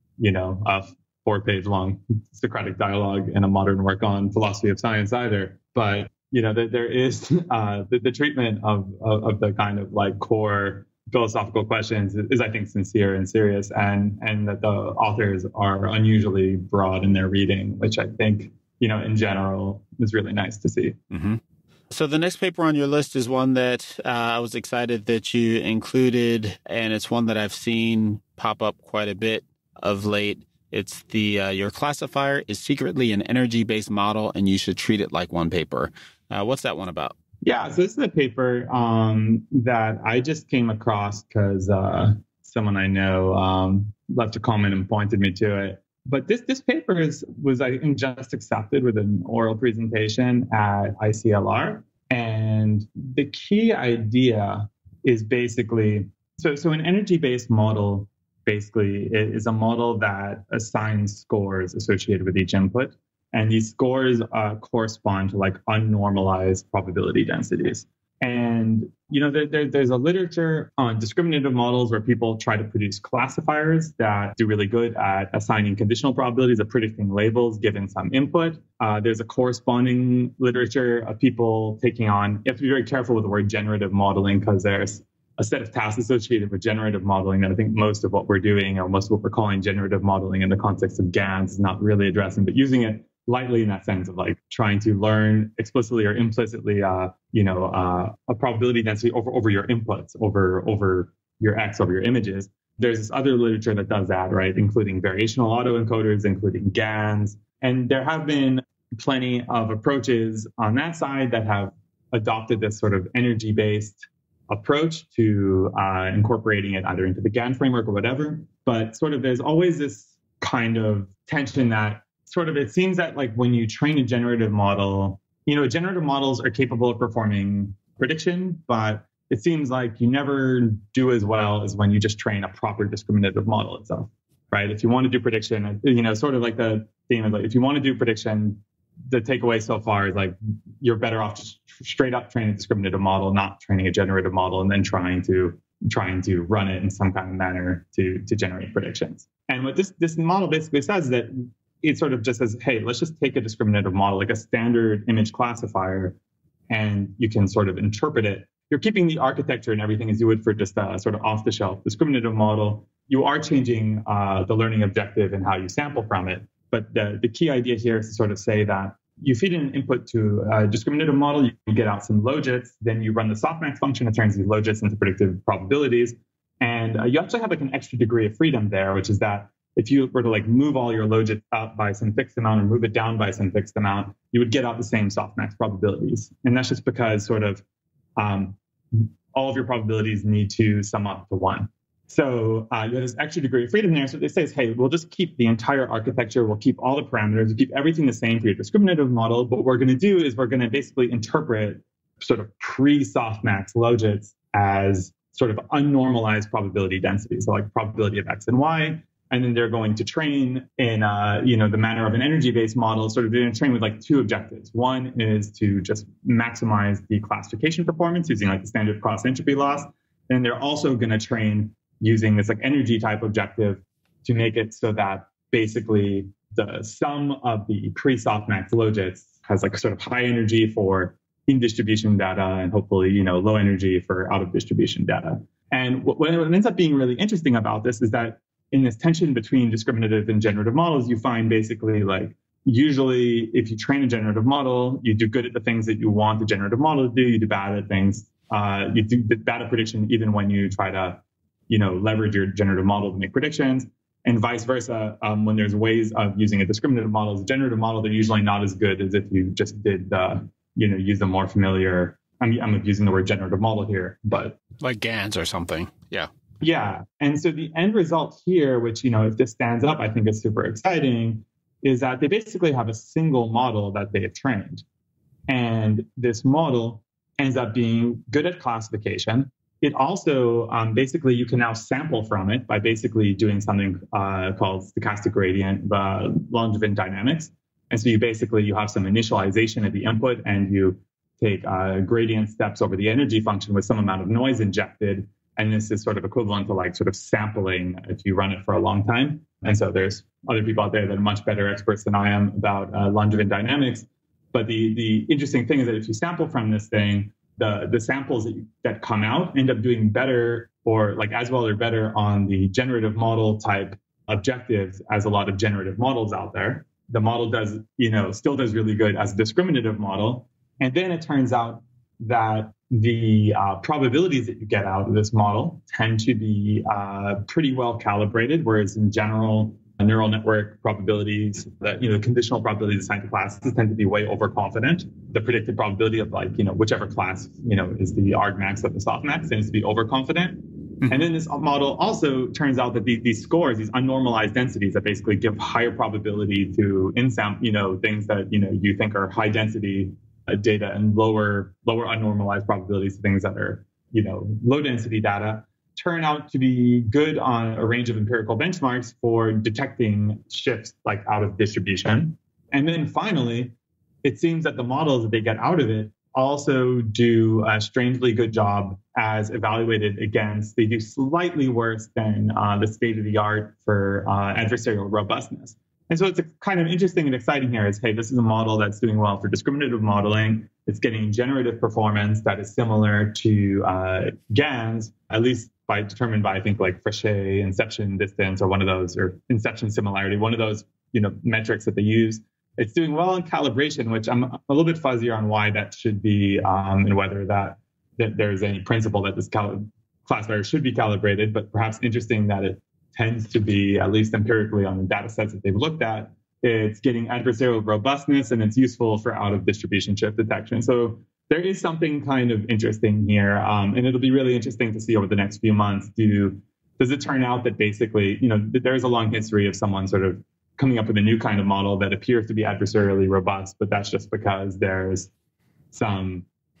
4-page long Socratic dialogue in a modern work on philosophy of science either. But there is the treatment of the kind of core philosophical questions is I think sincere and serious, and that the authors are unusually broad in their reading, which I think in general is really nice to see. Mm-hmm. So the next paper on your list is one that I was excited that you included, and it's one that I've seen pop up quite a bit of late. It's your classifier is secretly an energy-based model, and you should treat it like one paper. What's that one about? Yeah, so this is a paper that I just came across because someone I know left a comment and pointed me to it. But this paper was, I think, just accepted with an oral presentation at ICLR. And the key idea is basically So an energy-based model basically is a model that assigns scores associated with each input. And these scores correspond to like unnormalized probability densities. And, there's a literature on discriminative models where people try to produce classifiers that do really good at assigning conditional probabilities of predicting labels given some input. There's a corresponding literature of people taking on, you have to be very careful with the word generative modeling because there's a set of tasks associated with generative modeling that I think most of what we're doing or most of what we're calling generative modeling in the context of GANs is not really addressing, but using it lightly in that sense of like trying to learn explicitly or implicitly, a probability density over your inputs, over your X, over your images. There's this other literature that does that, right? Including variational autoencoders, including GANs. And there have been plenty of approaches on that side that have adopted this sort of energy-based approach to incorporating it either into the GAN framework or whatever. But sort of there's always this kind of tension that sort of it seems that like when you train a generative model, generative models are capable of performing prediction, but it seems like you never do as well as when you just train a proper discriminative model itself, right? If you want to do prediction, sort of like the theme is like, if you want to do prediction, the takeaway so far is like, you're better off just straight up training a discriminative model, not training a generative model, and then trying to run it in some kind of manner to generate predictions. And what this model basically says is that it sort of just says, hey, let's just take a discriminative model, like a standard image classifier, and you can sort of interpret it. You're keeping the architecture and everything as you would for just a sort of off-the-shelf discriminative model. You are changing the learning objective and how you sample from it. But the key idea here is to sort of say that you feed an input to a discriminative model, you get out some logits, then you run the softmax function, it turns these logits into predictive probabilities. And you actually have like an extra degree of freedom there, which is that if you were to like move all your logits up by some fixed amount or move it down by some fixed amount, you would get out the same softmax probabilities. And that's just because sort of all of your probabilities need to sum up to 1. So you have this extra degree of freedom there. So what they say is, hey, we'll just keep the entire architecture. We'll keep all the parameters. We'll keep everything the same for your discriminative model. But what we're going to do is we're going to basically interpret sort of pre-softmax logits as sort of unnormalized probability density. So like probability of X and Y. And then they're going to train in, the manner of an energy-based model. Sort of they're going to train with like 2 objectives. One is to just maximize the classification performance using like the standard cross entropy loss. And they're also going to train using this like energy type objective to make it so that basically the sum of the pre-softmax logits has like a sort of high energy for in distribution data and hopefully, low energy for out of distribution data. And what ends up being really interesting about this is that in this tension between discriminative and generative models, you find basically like usually if you train a generative model, you do good at the things that you want the generative model to do, you do bad at things. You do bad at prediction even when you try to, leverage your generative model to make predictions, and vice versa. When there's ways of using a discriminative model as a generative model, they're usually not as good as if you just did, use the more familiar. I'm using the word generative model here, but like GANs or something. Yeah. Yeah. And so the end result here, which, if this stands up, I think is super exciting, is that they basically have a single model that they have trained. And this model ends up being good at classification. It also, basically, you can now sample from it by basically doing something called stochastic gradient Langevin dynamics. And so you have some initialization at the input and you take gradient steps over the energy function with some amount of noise injected. And this is sort of equivalent to like sort of sampling if you run it for a long time. And so there's other people out there that are much better experts than I am about Langevin dynamics. But the interesting thing is that if you sample from this thing, the samples that come out end up doing better or like as well or better on the generative model type objectives as a lot of generative models out there. The model does, still does really good as a discriminative model. And then it turns out that the probabilities that you get out of this model tend to be pretty well calibrated, whereas in general, neural network probabilities, that conditional probabilities assigned to classes tend to be way overconfident. The predicted probability of whichever class is the argmax of the softmax tends to be overconfident. Mm-hmm. And then this model also turns out that these scores, these unnormalized densities that basically give higher probability to things that you think are high density data and lower unnormalized probabilities to things that are low density data. turn out to be good on a range of empirical benchmarks for detecting shifts like out of distribution. And then finally, it seems that the models that they get out of it also do a strangely good job as evaluated against, they do slightly worse than the state of the art for adversarial robustness. And so it's kind of interesting and exciting here is, hey, this is a model that's doing well for discriminative modeling. It's getting generative performance that is similar to GANs, at least determined by, I think, like Frechet inception distance or one of those, or inception similarity, one of those, metrics that they use. It's doing well in calibration, which I'm a little bit fuzzier on why that should be, and whether that there's any principle that this classifier should be calibrated, but perhaps interesting that it tends to be, at least empirically on the data sets that they've looked at, it's getting adversarial robustness and it's useful for out of distribution shift detection. So there is something kind of interesting here. And it'll be really interesting to see over the next few months, does it turn out that basically, there's a long history of someone sort of coming up with a new kind of model that appears to be adversarially robust, but that's just because there's some,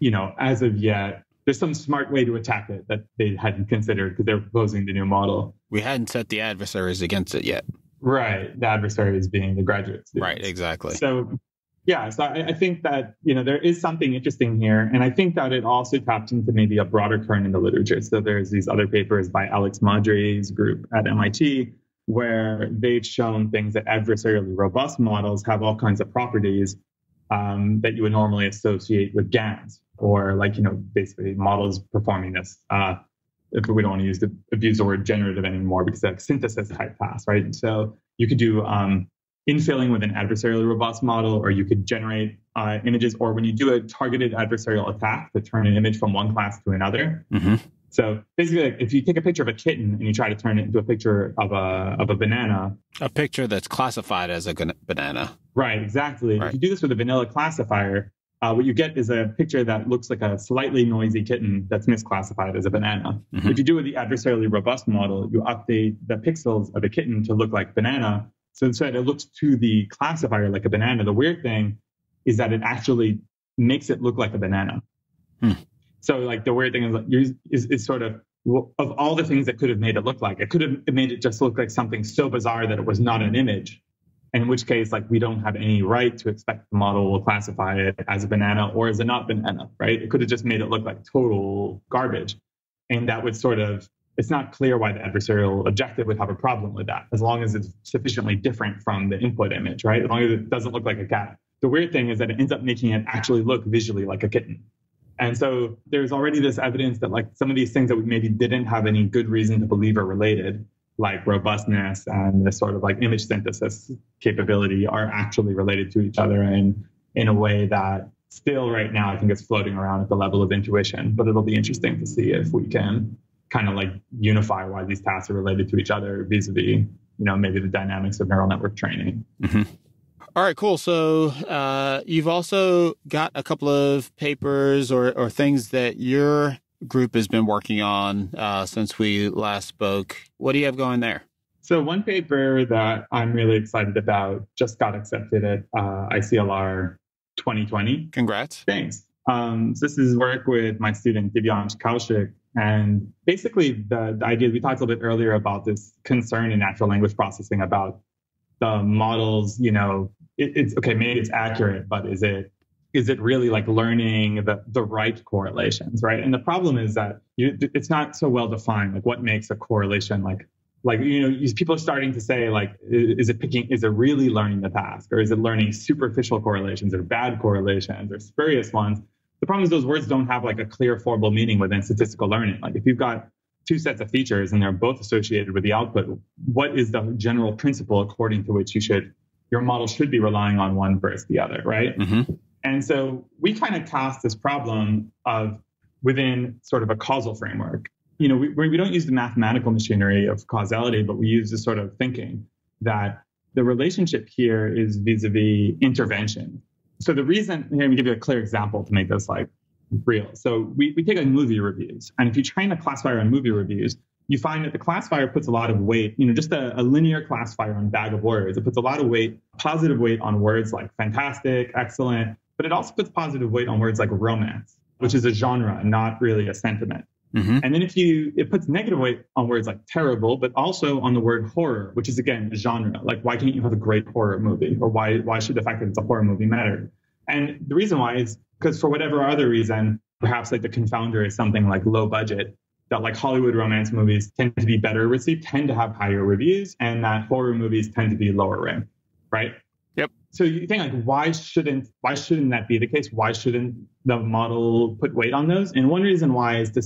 as of yet, there's some smart way to attack it that they hadn't considered because they're proposing the new model. We hadn't set the adversaries against it yet. Right. The adversaries being the graduate students. Right, exactly. So, yeah, so I think that, there is something interesting here. And I think that it also taps into maybe a broader current in the literature. So there's these other papers by Alex Madre's group at MIT, where they've shown things that adversarially robust models have all kinds of properties that you would normally associate with GANs, or basically models performing this. If we don't want to abuse the word generative anymore, because it's a synthesis type task, right? So you could do infilling with an adversarially robust model, or you could generate images, or when you do a targeted adversarial attack to turn an image from one class to another. Mm-hmm. So basically, if you take a picture of a kitten and you try to turn it into a picture of a banana. A picture that's classified as a banana. Right, exactly. Right. If you do this with a vanilla classifier, what you get is a picture that looks like a slightly noisy kitten that's misclassified as a banana. Mm-hmm. If you do it with the adversarially robust model, you update the pixels of a kitten to look like banana. So instead, it looks to the classifier like a banana. The weird thing is that it actually makes it look like a banana. So the weird thing is sort of all the things that could have made it look like, it could have made it just look like something so bizarre that it was not an image. And in which case, we don't have any right to expect the model will classify it as a banana or as a not banana, right? It could have just made it look like total garbage. And that would it's not clear why the adversarial objective would have a problem with that, as long as it's sufficiently different from the input image, right? As long as it doesn't look like a cat. The weird thing is that it ends up making it actually look visually like a kitten. And so there's already this evidence that some of these things that we maybe didn't have any good reason to believe are related, like robustness and this sort of image synthesis capability, are actually related to each other in a way that still right now I think is floating around at the level of intuition. But it'll be interesting to see if we can kind of unify why these tasks are related to each other vis-a-vis, maybe the dynamics of neural network training. Mm-hmm. All right, cool. So you've also got a couple of papers or things that your group has been working on since we last spoke. What do you have going there? So one paper that I'm really excited about just got accepted at ICLR 2020. Congrats. Thanks. So this is work with my student Divyansh Kaushik. And basically the idea, we talked a little bit earlier about this concern in natural language processing about the models, it's okay, maybe it's accurate, but is it really learning the right correlations, right? And the problem is that it's not so well defined, what makes a correlation people are starting to say is it really learning the task, or is it learning superficial correlations or bad correlations or spurious ones? The problem is those words don't have a clear formal meaning within statistical learning. If you've got two sets of features and they're both associated with the output, what is the general principle according to which your model should be relying on one versus the other, right? Mm-hmm. And so we kind of cast this problem of within sort of a causal framework. We don't use the mathematical machinery of causality, but we use this sort of thinking that the relationship here is vis-a-vis intervention. So the reason, here, let me give you a clear example to make this real. So we take movie reviews, and if you train a classifier on movie reviews, you find that the classifier puts a lot of weight, just a linear classifier on a bag of words. It puts a lot of weight, positive weight on words like fantastic, excellent, but it also puts positive weight on words like romance, which is a genre, not really a sentiment. Mm-hmm. And then it puts negative weight on words like terrible, but also on the word horror, which is again a genre. Like, why can't you have a great horror movie? Or why should the fact that it's a horror movie matter? And the reason why is because for whatever other reason, perhaps like the confounder is something like low budget, that like Hollywood romance movies tend to be better received, tend to have higher reviews, and that horror movies tend to be lower ranked, right? Yep. So you think like, why shouldn't that be the case? Why shouldn't the model put weight on those? And one reason why is to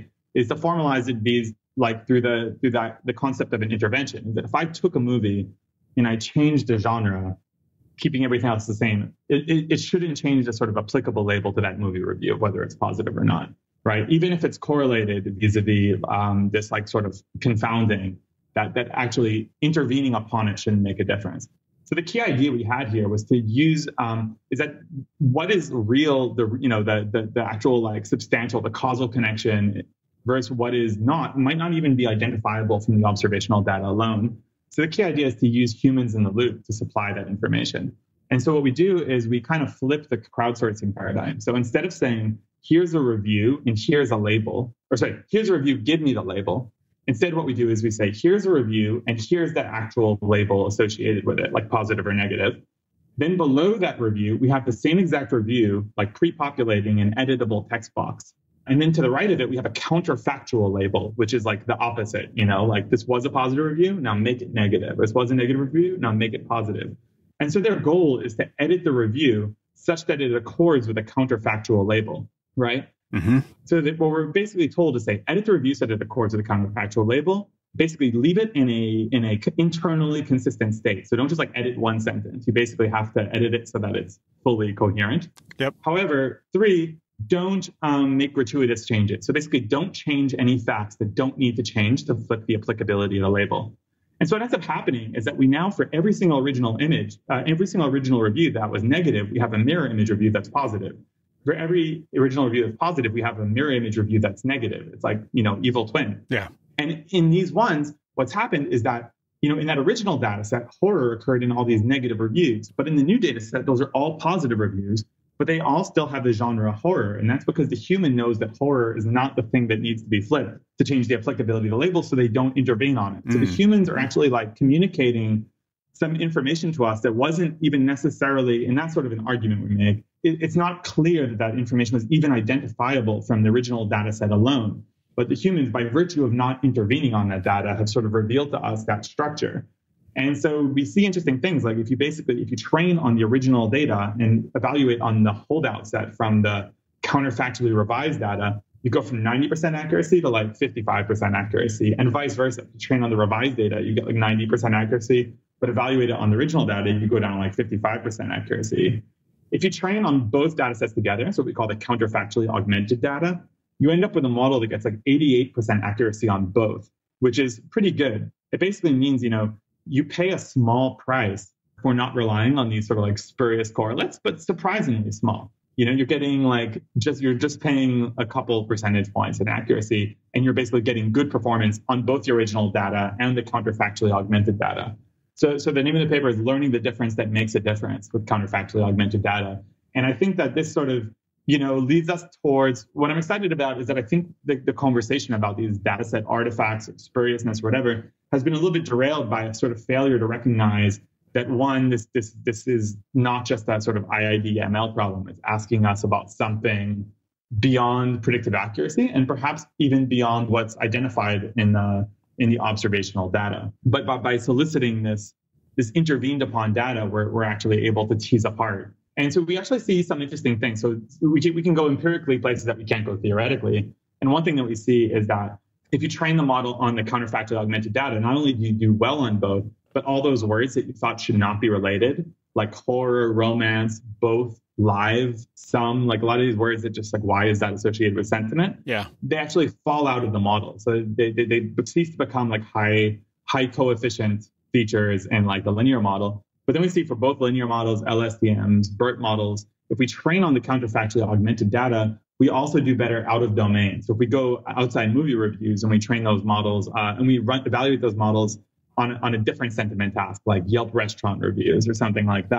formalize it these like through the concept of an intervention. Is that if I took a movie and I changed the genre, keeping everything else the same, it shouldn't change the sort of applicable label to that movie review, whether it's positive or not, right? Even if it's correlated vis-a-vis this like sort of confounding, that actually intervening upon it shouldn't make a difference. So the key idea we had here was to use is that what is real, the actual like substantial, the causal connection versus what is not might not even be identifiable from the observational data alone. So the key idea is to use humans in the loop to supply that information. And so what we do is we kind of flip the crowdsourcing paradigm. So instead of saying, here's a review and here's a label, here's a review, give me the label. Instead, what we do is we say, here's a review and here's the actual label associated with it, like positive or negative. Then below that review, we have the same exact review, like pre-populating an editable text box. And then to the right of it, we have a counterfactual label, which is like the opposite, like this was a positive review, now make it negative. This was a negative review, now make it positive. And so their goal is to edit the review such that it accords with a counterfactual label, right? Mm-hmm. So that what we're basically told to say, edit the review so that it accords with a counterfactual label. Basically, leave it in a internally consistent state. So don't just like edit one sentence. You basically have to edit it so that it's fully coherent. Yep. However, 3, don't make gratuitous changes. So basically, don't change any facts that don't need to change to flip the applicability of the label. And so what ends up happening is that we now, for every single original image, every single original review that was negative, we have a mirror image review that's positive. For every original review that's positive, we have a mirror image review that's negative. It's like, evil twin. Yeah. And in these ones, what's happened is that, in that original data set, horror occurred in all these negative reviews. But in the new data set, those are all positive reviews, but they all still have the genre horror. And that's because the human knows that horror is not the thing that needs to be flipped to change the applicability of the label, so they don't intervene on it. So the humans are actually like communicating some information to us that wasn't even necessarily, and that's sort of an argument we make. It's not clear that information was even identifiable from the original data set alone. But the humans, by virtue of not intervening on that data, have sort of revealed to us that structure. And so we see interesting things, like if you train on the original data and evaluate on the holdout set from the counterfactually revised data, you go from 90% accuracy to like 55% accuracy, and vice versa. If you train on the revised data, you get like 90% accuracy, but evaluate it on the original data, you go down to like 55% accuracy. If you train on both data sets together, so what we call the counterfactually augmented data, you end up with a model that gets like 88% accuracy on both, which is pretty good. It basically means, you pay a small price for not relying on these sort of like spurious correlates, but surprisingly small. You're getting you're just paying a couple percentage points in accuracy, and you're basically getting good performance on both the original data and the counterfactually augmented data. So the name of the paper is Learning the Difference That Makes a Difference with Counterfactually Augmented Data. And I think that this sort of, leads us towards what I'm excited about is that I think the conversation about these data set artifacts, spuriousness, whatever, has been a little bit derailed by a sort of failure to recognize that one, this is not just that sort of IID ML problem. It's asking us about something beyond predictive accuracy and perhaps even beyond what's identified in the observational data. But by soliciting this intervened upon data, we're actually able to tease apart. And so we actually see some interesting things. So we can go empirically places that we can't go theoretically. And one thing that we see is that if you train the model on the counterfactually augmented data, not only do you do well on both, but all those words that you thought should not be related, like horror, romance, both, live, some, like a lot of these words that just like, why is that associated with sentiment? Yeah. They actually fall out of the model. So they cease to become like high coefficient features in like the linear model. But then we see for both linear models, LSTMs, BERT models, if we train on the counterfactually augmented data, we also do better out of domain. So if we go outside movie reviews and we train those models and we evaluate those models on a different sentiment task, like Yelp restaurant reviews or something like that,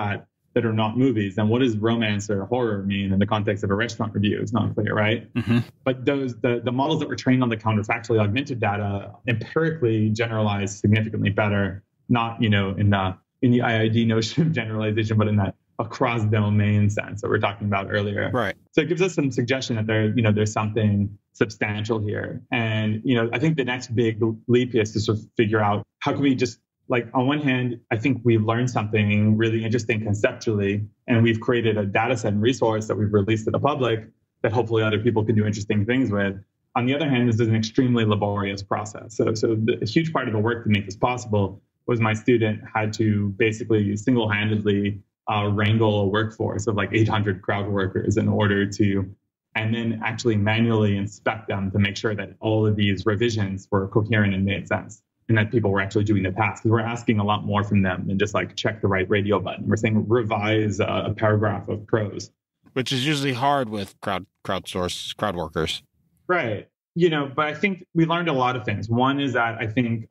that are not movies. And what does romance or horror mean in the context of a restaurant review? It's not clear, right? But the models that were trained on the counterfactually augmented data empirically generalized significantly better, not, in the IID notion of generalization, but in that across domain sense that we're talking about earlier. Right. So it gives us some suggestion that there's something substantial here. And, I think the next big leap is to sort of figure out how can we just, like, on one hand, I think we've learned something really interesting conceptually, and we've created a data set and resource that we've released to the public that hopefully other people can do interesting things with. On the other hand, this is an extremely laborious process. So a huge part of the work to make this possible was my student had to basically single-handedly wrangle a workforce of like 800 crowd workers in order to, and then actually manually inspect them to make sure that all of these revisions were coherent and made sense, and that people were actually doing the task. Because we're asking a lot more from them than just like check the right radio button. We're saying revise a paragraph of prose, which is usually hard with crowd workers. Right. But I think we learned a lot of things. One is that I think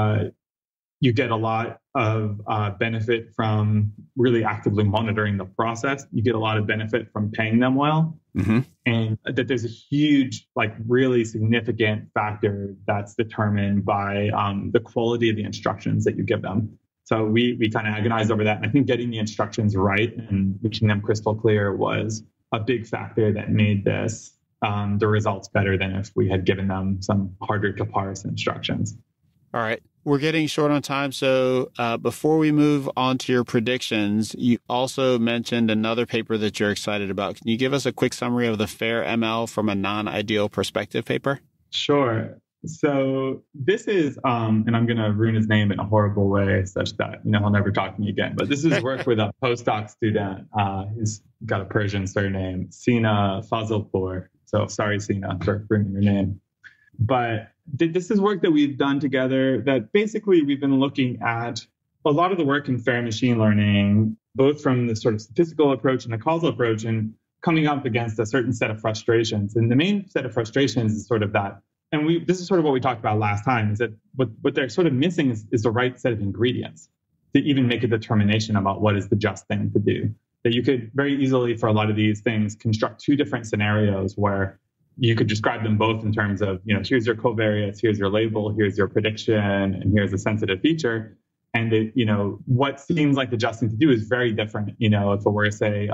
you get a lot of benefit from really actively monitoring the process. You get a lot of benefit from paying them well. And that there's a huge, like really significant factor that's determined by the quality of the instructions that you give them. So we kind of agonized over that. And I think getting the instructions right and making them crystal clear was a big factor that made this the results better than if we had given them some harder to parse instructions. All right. We're getting short on time. So before we move on to your predictions, you also mentioned another paper that you're excited about. Can you give us a quick summary of the FAIR ML from a non-ideal perspective paper? Sure. So this is, and I'm going to ruin his name in a horrible way such that, he'll never talk to me again. But this is work with a postdoc student. He's got a Persian surname, Sina Fazilpour. So sorry, Sina, for ruining your name. But this is work that we've done together that basically we've been looking at a lot of the work in FAIR machine learning, both from the sort of statistical approach and the causal approach, and coming up against a certain set of frustrations. And the main set of frustrations is sort of that. And this is sort of what we talked about last time, is that what they're sort of missing is the right set of ingredients to even make a determination about what is the just thing to do. That you could very easily, for a lot of these things, construct two different scenarios where you could describe them both in terms of, here's your covariates, here's your label, here's your prediction, and here's a sensitive feature. And what seems like the just thing to do is very different. If it were, say,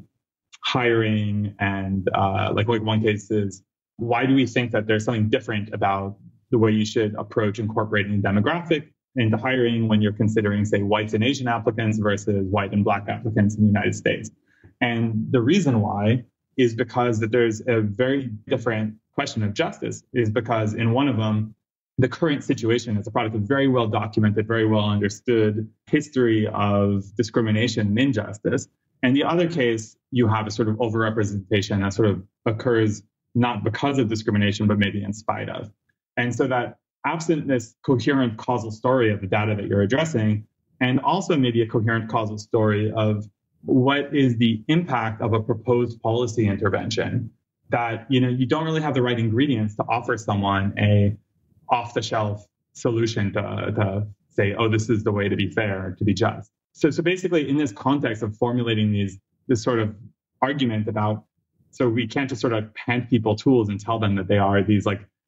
hiring and like one case is, why do we think that there's something different about the way you should approach incorporating demographic into hiring when you're considering, say, whites and Asian applicants versus white and black applicants in the United States? And the reason why is because that there's a very different question of justice, is because in one of them, the current situation is a product of very well documented, very well understood history of discrimination and injustice. And the other case, you have a sort of overrepresentation that sort of occurs not because of discrimination, but maybe in spite of. And so that absent this coherent causal story of the data that you're addressing, and also maybe a coherent causal story of what is the impact of a proposed policy intervention, that you don't really have the right ingredients to offer someone a off-the-shelf solution to say, oh, this is the way to be fair, to be just. So basically, in this context of formulating this sort of argument about, so we can't just sort of hand people tools and tell them that they are these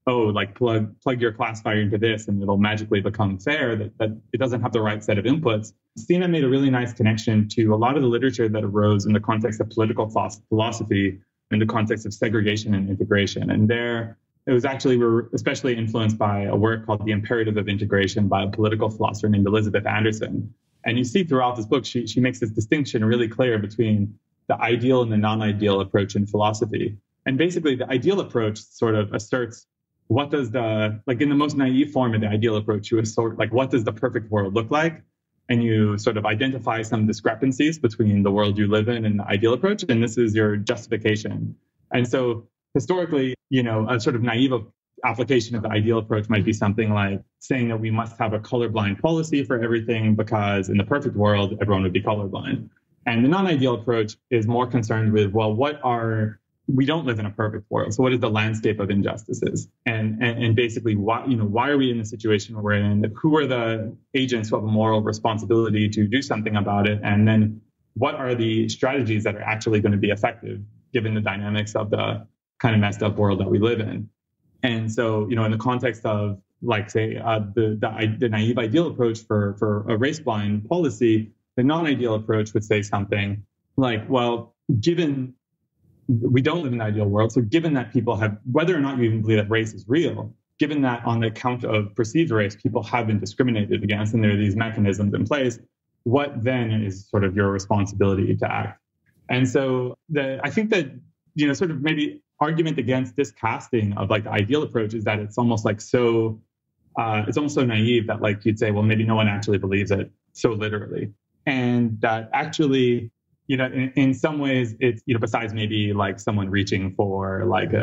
plug your classifier into this and it'll magically become fair, that it doesn't have the right set of inputs. Sina made a really nice connection to a lot of the literature that arose in the context of political philosophy, in the context of segregation and integration. And there, it was actually, we're especially influenced by a work called The Imperative of Integration by a political philosopher named Elizabeth Anderson. And you see throughout this book, she makes this distinction really clear between the ideal and the non-ideal approach in philosophy. And basically, the ideal approach sort of asserts, what does in the most naive form of the ideal approach, you assert, what does the perfect world look like? And you sort of identify some discrepancies between the world you live in and the ideal approach. And this is your justification. And so historically, a sort of naive application of the ideal approach might be something like saying that we must have a colorblind policy for everything because in the perfect world, everyone would be colorblind. And the non-ideal approach is more concerned with, well, we don't live in a perfect world. So what is the landscape of injustices? And basically, why are we in the situation we're in? Who are the agents who have a moral responsibility to do something about it? And then what are the strategies that are actually going to be effective given the dynamics of the kind of messed up world that we live in. And so, in the context of, like, say, the naive ideal approach for a race blind policy, the non-ideal approach would say something like, well, given we don't live in an ideal world, so given that people have, whether or not you even believe that race is real, given that on the account of perceived race, people have been discriminated against and there are these mechanisms in place, what then is sort of your responsibility to act? And so I think that, sort of maybe argument against this casting of like the ideal approach is that it's almost like it's almost so naive that like you'd say, well, maybe no one actually believes it so literally. And that actually, in some ways it's, besides maybe like someone reaching for like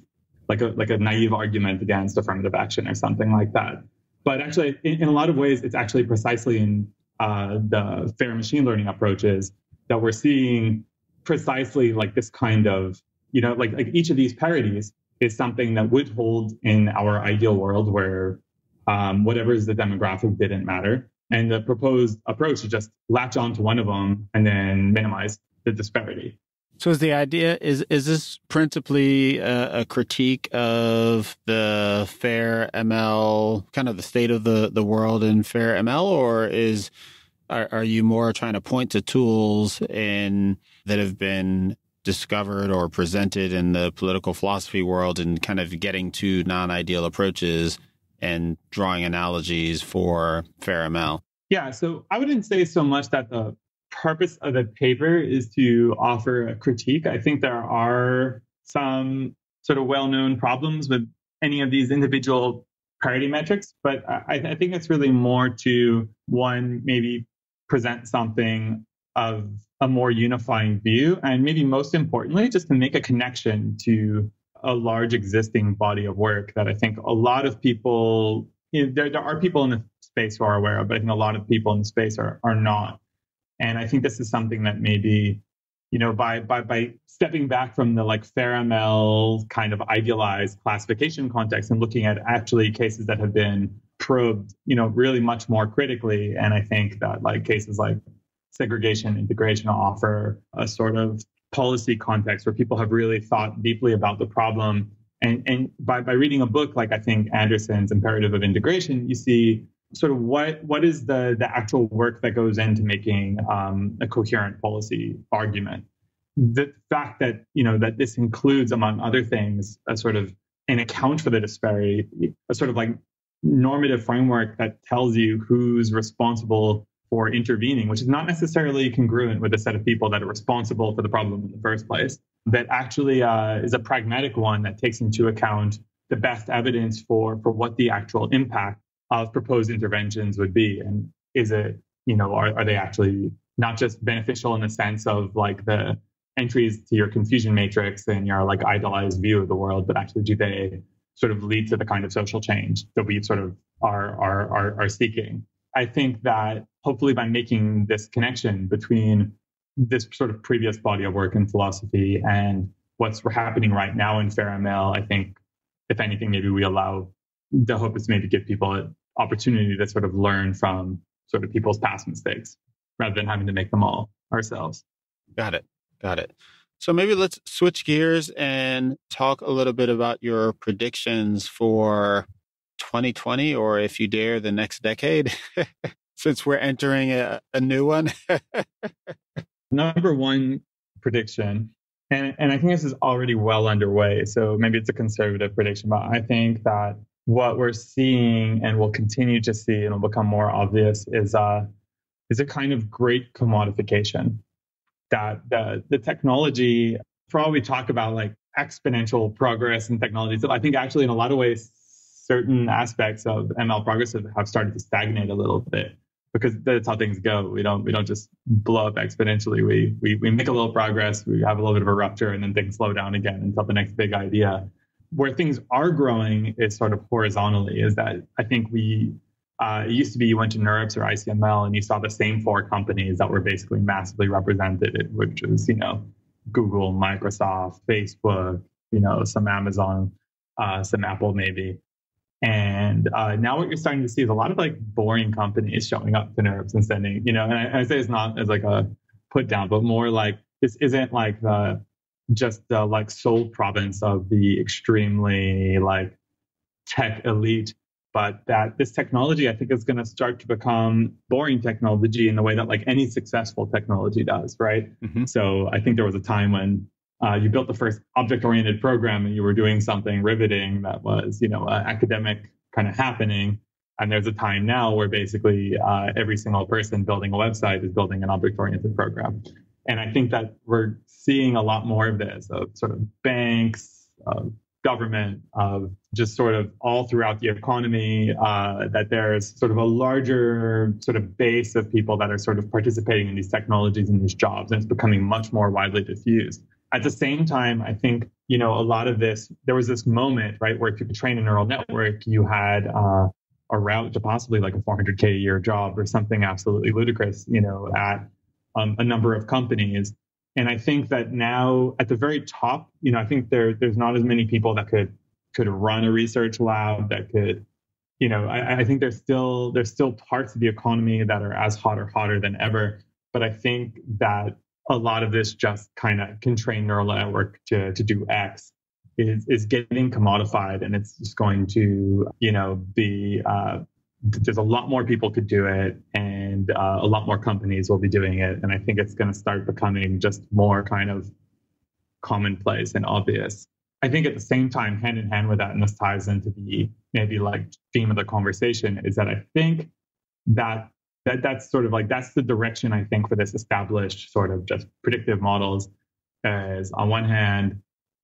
a naive argument against affirmative action or something like that. But actually, in a lot of ways, it's actually precisely in the fair machine learning approaches that we're seeing precisely like this kind of, like each of these parodies is something that would hold in our ideal world where whatever is the demographic didn't matter. And the proposed approach is just latch on to one of them and then minimize the disparity. So is the idea, is this principally a critique of the fair ML, kind of the state of the world in fair ML, or are you more trying to point to tools that have been discovered or presented in the political philosophy world and kind of getting to non-ideal approaches and drawing analogies for fair ML? Yeah, so I wouldn't say so much that the purpose of the paper is to offer a critique. I think there are some sort of well-known problems with any of these individual parity metrics, but I think it's really more to, one, maybe present something of a more unifying view, and maybe most importantly, just to make a connection to a large existing body of work that I think a lot of people, there are people in the space who are aware of, but I think a lot of people in the space are not. And I think this is something that maybe, by stepping back from the like fair ML kind of idealized classification context and looking at actually cases that have been probed, really much more critically. And I think that like cases like segregation, integration offer a sort of policy context where people have really thought deeply about the problem. And by reading a book like I think Anderson's Imperative of Integration, you see sort of what is the actual work that goes into making a coherent policy argument. The fact that, that this includes, among other things, a sort of an account for the disparity, a sort of like normative framework that tells you who's responsible for intervening, which is not necessarily congruent with the set of people that are responsible for the problem in the first place, that actually is a pragmatic one that takes into account the best evidence for what the actual impact of proposed interventions would be. And is it, are they actually not just beneficial in the sense of like the entries to your confusion matrix and your like idealized view of the world, but actually do they sort of lead to the kind of social change that we sort of are seeking? I think that hopefully by making this connection between this sort of previous body of work in philosophy and what's happening right now in fair ML, I think, if anything, maybe we allow, the hope is to maybe give people an opportunity to sort of learn from sort of people's past mistakes rather than having to make them all ourselves. Got it. So maybe let's switch gears and talk a little bit about your predictions for 2020, or if you dare, the next decade, since we're entering a new one. Number one prediction, and I think this is already well underway, so maybe it's a conservative prediction, but I think that what we're seeing and will continue to see and will become more obvious is a kind of great commodification. That the technology, for all we talk about like exponential progress in technology, so I think actually in a lot of ways, certain aspects of ML progress have started to stagnate a little bit, because that's how things go. We don't just blow up exponentially. We make a little progress, we have a little bit of a rupture, and then things slow down again until the next big idea. Where things are growing is sort of horizontally, is that I think it used to be you went to NeurIPS or ICML and you saw the same four companies that were basically massively represented, which was, Google, Microsoft, Facebook, some Amazon, some Apple maybe. And now what you're starting to see is a lot of like boring companies showing up to NeurIPS and sending, and I say it's not as like a put down, but more like this isn't like just the like sole province of the extremely like tech elite, but that this technology, I think, is going to start to become boring technology in the way that like any successful technology does, right? Mm-hmm. So I think there was a time when you built the first object-oriented program and you were doing something riveting that was, academic kind of happening. And there's a time now where basically every single person building a website is building an object-oriented program. And I think that we're seeing a lot more of this, of sort of banks, of government, of just sort of all throughout the economy, that there's sort of a larger sort of base of people that are sort of participating in these technologies and these jobs, and it's becoming much more widely diffused. At the same time, I think, a lot of this, there was this moment, right, where if you could train a neural network, you had a route to possibly like a $400K a year job or something absolutely ludicrous, at a number of companies. And I think that now at the very top, I think there's not as many people that could run a research lab that could, I think there's still parts of the economy that are as hot or hotter than ever. But I think that a lot of this just kind of can train neural network to do X is getting commodified, and it's just going to, be there's a lot more people could do it, and a lot more companies will be doing it. And I think it's going to start becoming just more kind of commonplace and obvious. I think at the same time, hand in hand with that, and this ties into the maybe like theme of the conversation, is that I think that's sort of like, that's the direction I think for this established sort of just predictive models, is on one hand,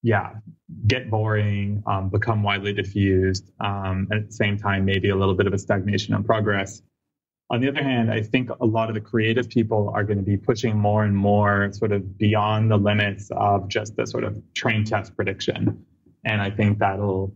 get boring, become widely diffused, and at the same time, maybe a little bit of a stagnation in progress. On the other hand, I think a lot of the creative people are going to be pushing more and more sort of beyond the limits of just the sort of train test prediction. And I think that'll,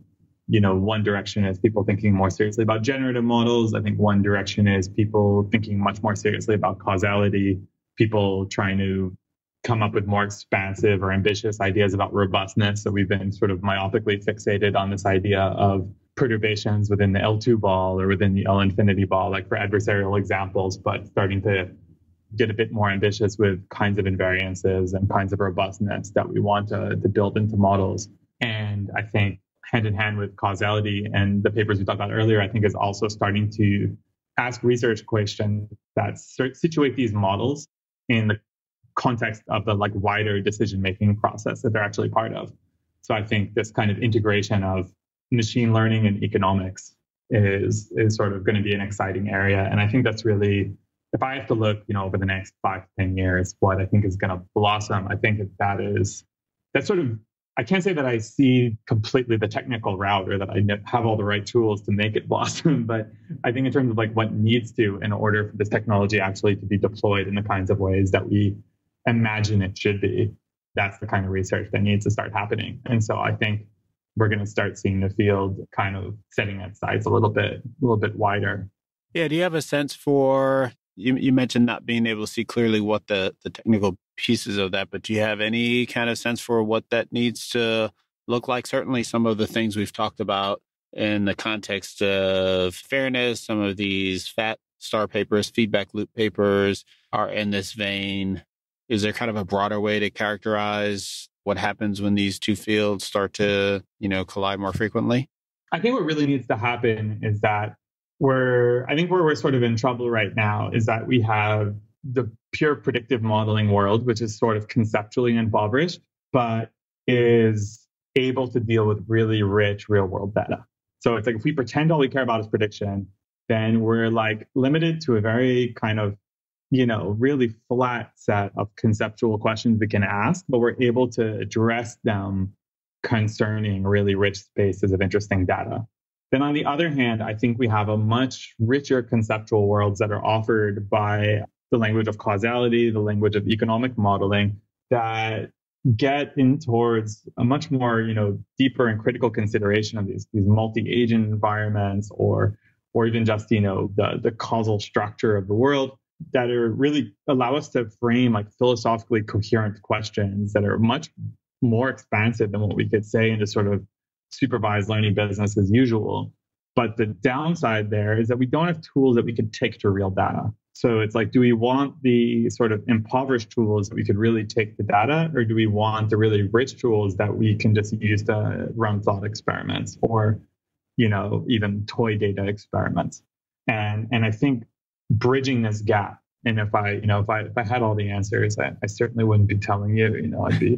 one direction is people thinking more seriously about generative models. I think one direction is people thinking much more seriously about causality, people trying to come up with more expansive or ambitious ideas about robustness. So we've been sort of myopically fixated on this idea of perturbations within the L2 ball or within the L infinity ball, like for adversarial examples, but starting to get a bit more ambitious with kinds of invariances and kinds of robustness that we want to build into models. And I think hand in hand with causality and the papers we talked about earlier, I think is also starting to ask research questions that situate these models in the context of the like wider decision-making process that they're actually part of. So I think this kind of integration of machine learning and economics is sort of going to be an exciting area. And I think that's really, if I have to look, over the next 5 to 10 years, what I think is going to blossom, I think that's sort of, I can't say that I see completely the technical route or that I have all the right tools to make it blossom, but I think in terms of like what needs to in order for this technology actually to be deployed in the kinds of ways that we imagine it should be, that's the kind of research that needs to start happening. And so I think we're going to start seeing the field kind of setting its sights a little bit wider. Yeah. Do you have a sense for, you mentioned not being able to see clearly what the technical pieces of that, but do you have any kind of sense for what that needs to look like? Certainly some of the things we've talked about in the context of fairness, some of these fat star papers, feedback loop papers are in this vein. Is there kind of a broader way to characterize what happens when these two fields start to, collide more frequently? I think what really needs to happen is that where we're sort of in trouble right now is that we have the pure predictive modeling world, which is sort of conceptually impoverished, but is able to deal with really rich real world data. So it's like, if we pretend all we care about is prediction, then we're like limited to a very kind of, really flat set of conceptual questions we can ask, but we're able to address them concerning really rich spaces of interesting data. Then on the other hand, I think we have a much richer conceptual worlds that are offered by the language of causality, the language of economic modeling, that get in towards a much more, deeper and critical consideration of these multi-agent environments, or even just, the causal structure of the world, that are really allow us to frame like philosophically coherent questions that are much more expansive than what we could say in just sort of supervised learning business as usual. But the downside there is that we don't have tools that we could take to real data. So it's like, do we want the sort of impoverished tools that we could really take the data, or do we want the really rich tools that we can just use to run thought experiments or, even toy data experiments? And I think bridging this gap. And if I had all the answers, I certainly wouldn't be telling you. I'd be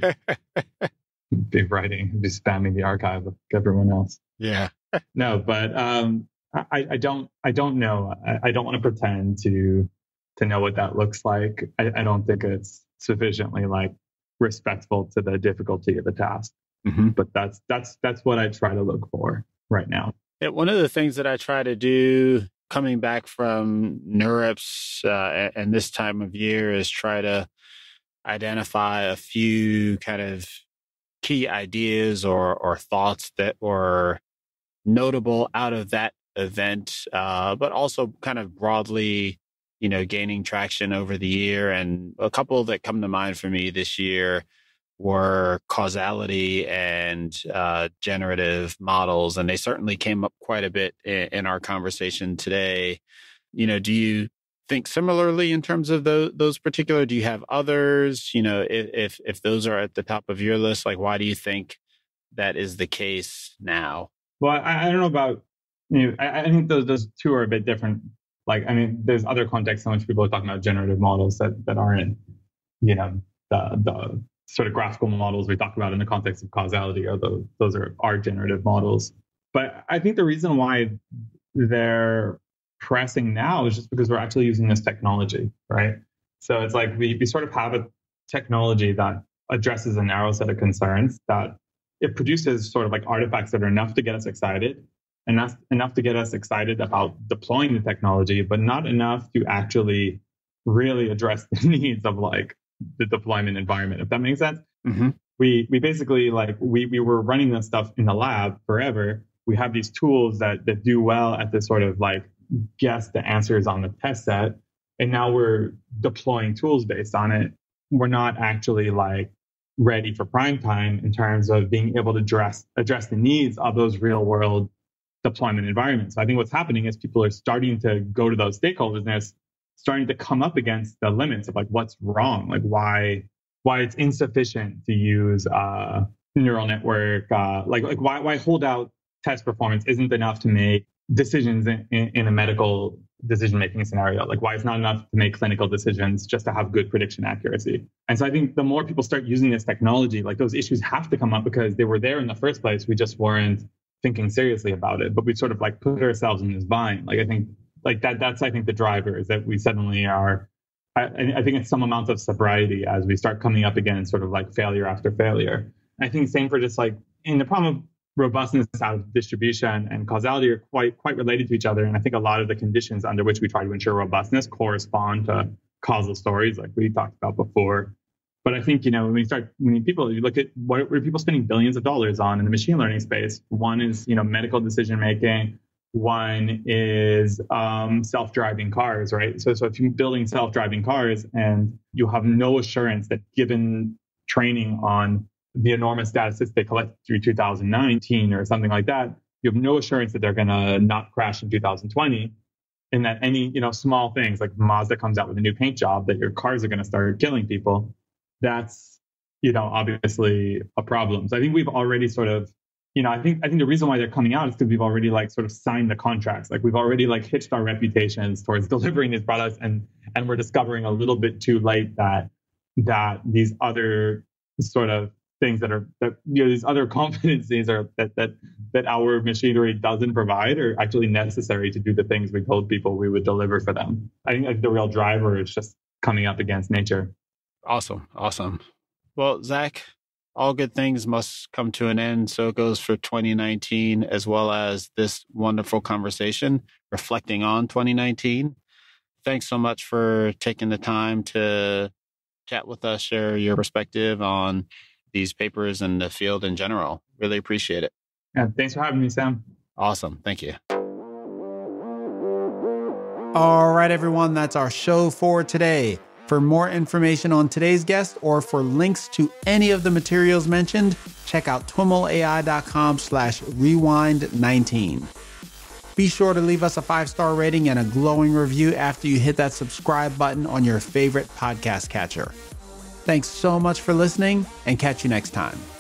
be writing, be spamming the archive like everyone else. Yeah. No, but I don't know. I don't want to pretend to know what that looks like. I don't think it's sufficiently like respectful to the difficulty of the task. Mm-hmm. But that's what I try to look for right now. Yeah, one of the things that I try to do coming back from NeurIPS and this time of year is try to identify a few kind of key ideas or thoughts that were notable out of that event, but also kind of broadly, gaining traction over the year. And a couple that come to mind for me this year were causality and generative models. And they certainly came up quite a bit in our conversation today. Do you think similarly in terms of those particular? Do you have others? If those are at the top of your list, like why do you think that is the case now? Well, I don't know about, I think those two are a bit different. Like, there's other contexts in which people are talking about generative models that aren't, the sort of graphical models we talked about in the context of causality, or those are generative models. But I think the reason why they're pressing now is just because we're actually using this technology, right? So it's like we sort of have a technology that addresses a narrow set of concerns, that it produces sort of like artifacts that are enough to get us excited, and that's enough to get us excited about deploying the technology, but not enough to actually really address the needs of like the deployment environment, if that makes sense. Mm-hmm. We basically we were running this stuff in the lab forever. We have these tools that do well at this sort of like guess the answers on the test set, and now we're deploying tools based on it. We're not actually like ready for prime time in terms of being able to address the needs of those real world deployment environments. So I think what's happening is people are starting to go to those stakeholders and they're starting to come up against the limits of like what's wrong, like why it's insufficient to use neural network, like why holdout test performance isn't enough to make decisions in a medical decision-making scenario. Like why it's not enough to make clinical decisions just to have good prediction accuracy. And so I think the more people start using this technology, like those issues have to come up because they were there in the first place. We just weren't thinking seriously about it, but we sort of like put ourselves in this bind. Like I think like that's I think the driver is that we suddenly are, I think it's some amount of sobriety as we start coming up against sort of like failure after failure. I think same for just like in the problem of robustness out of distribution and causality are quite related to each other. And I think a lot of the conditions under which we try to ensure robustness correspond to causal stories like we talked about before. But I think, when people, you look at what are people spending billions of dollars on in the machine learning space. One is, medical decision making. One is self-driving cars, right? So if you're building self-driving cars and you have no assurance that given training on the enormous data sets they collected through 2019 or something like that, you have no assurance that they're going to not crash in 2020. And that any, small things like Mazda comes out with a new paint job that your cars are going to start killing people. That's, obviously a problem. So I think we've already sort of, I think the reason why they're coming out is because we've already like sort of signed the contracts. Like we've already like hitched our reputations towards delivering these products, and we're discovering a little bit too late that these other sort of things these other competencies are that our machinery doesn't provide are actually necessary to do the things we told people we would deliver for them. I think like the real driver is just coming up against nature. Awesome. Well, Zach, all good things must come to an end. So it goes for 2019, as well as this wonderful conversation reflecting on 2019. Thanks so much for taking the time to chat with us, share your perspective on these papers and the field in general. Really appreciate it. Yeah, thanks for having me, Sam. Awesome. Thank you. All right, everyone. That's our show for today. For more information on today's guest or for links to any of the materials mentioned, check out twimlai.com/rewind19. Be sure to leave us a 5-star rating and a glowing review after you hit that subscribe button on your favorite podcast catcher. Thanks so much for listening, and catch you next time.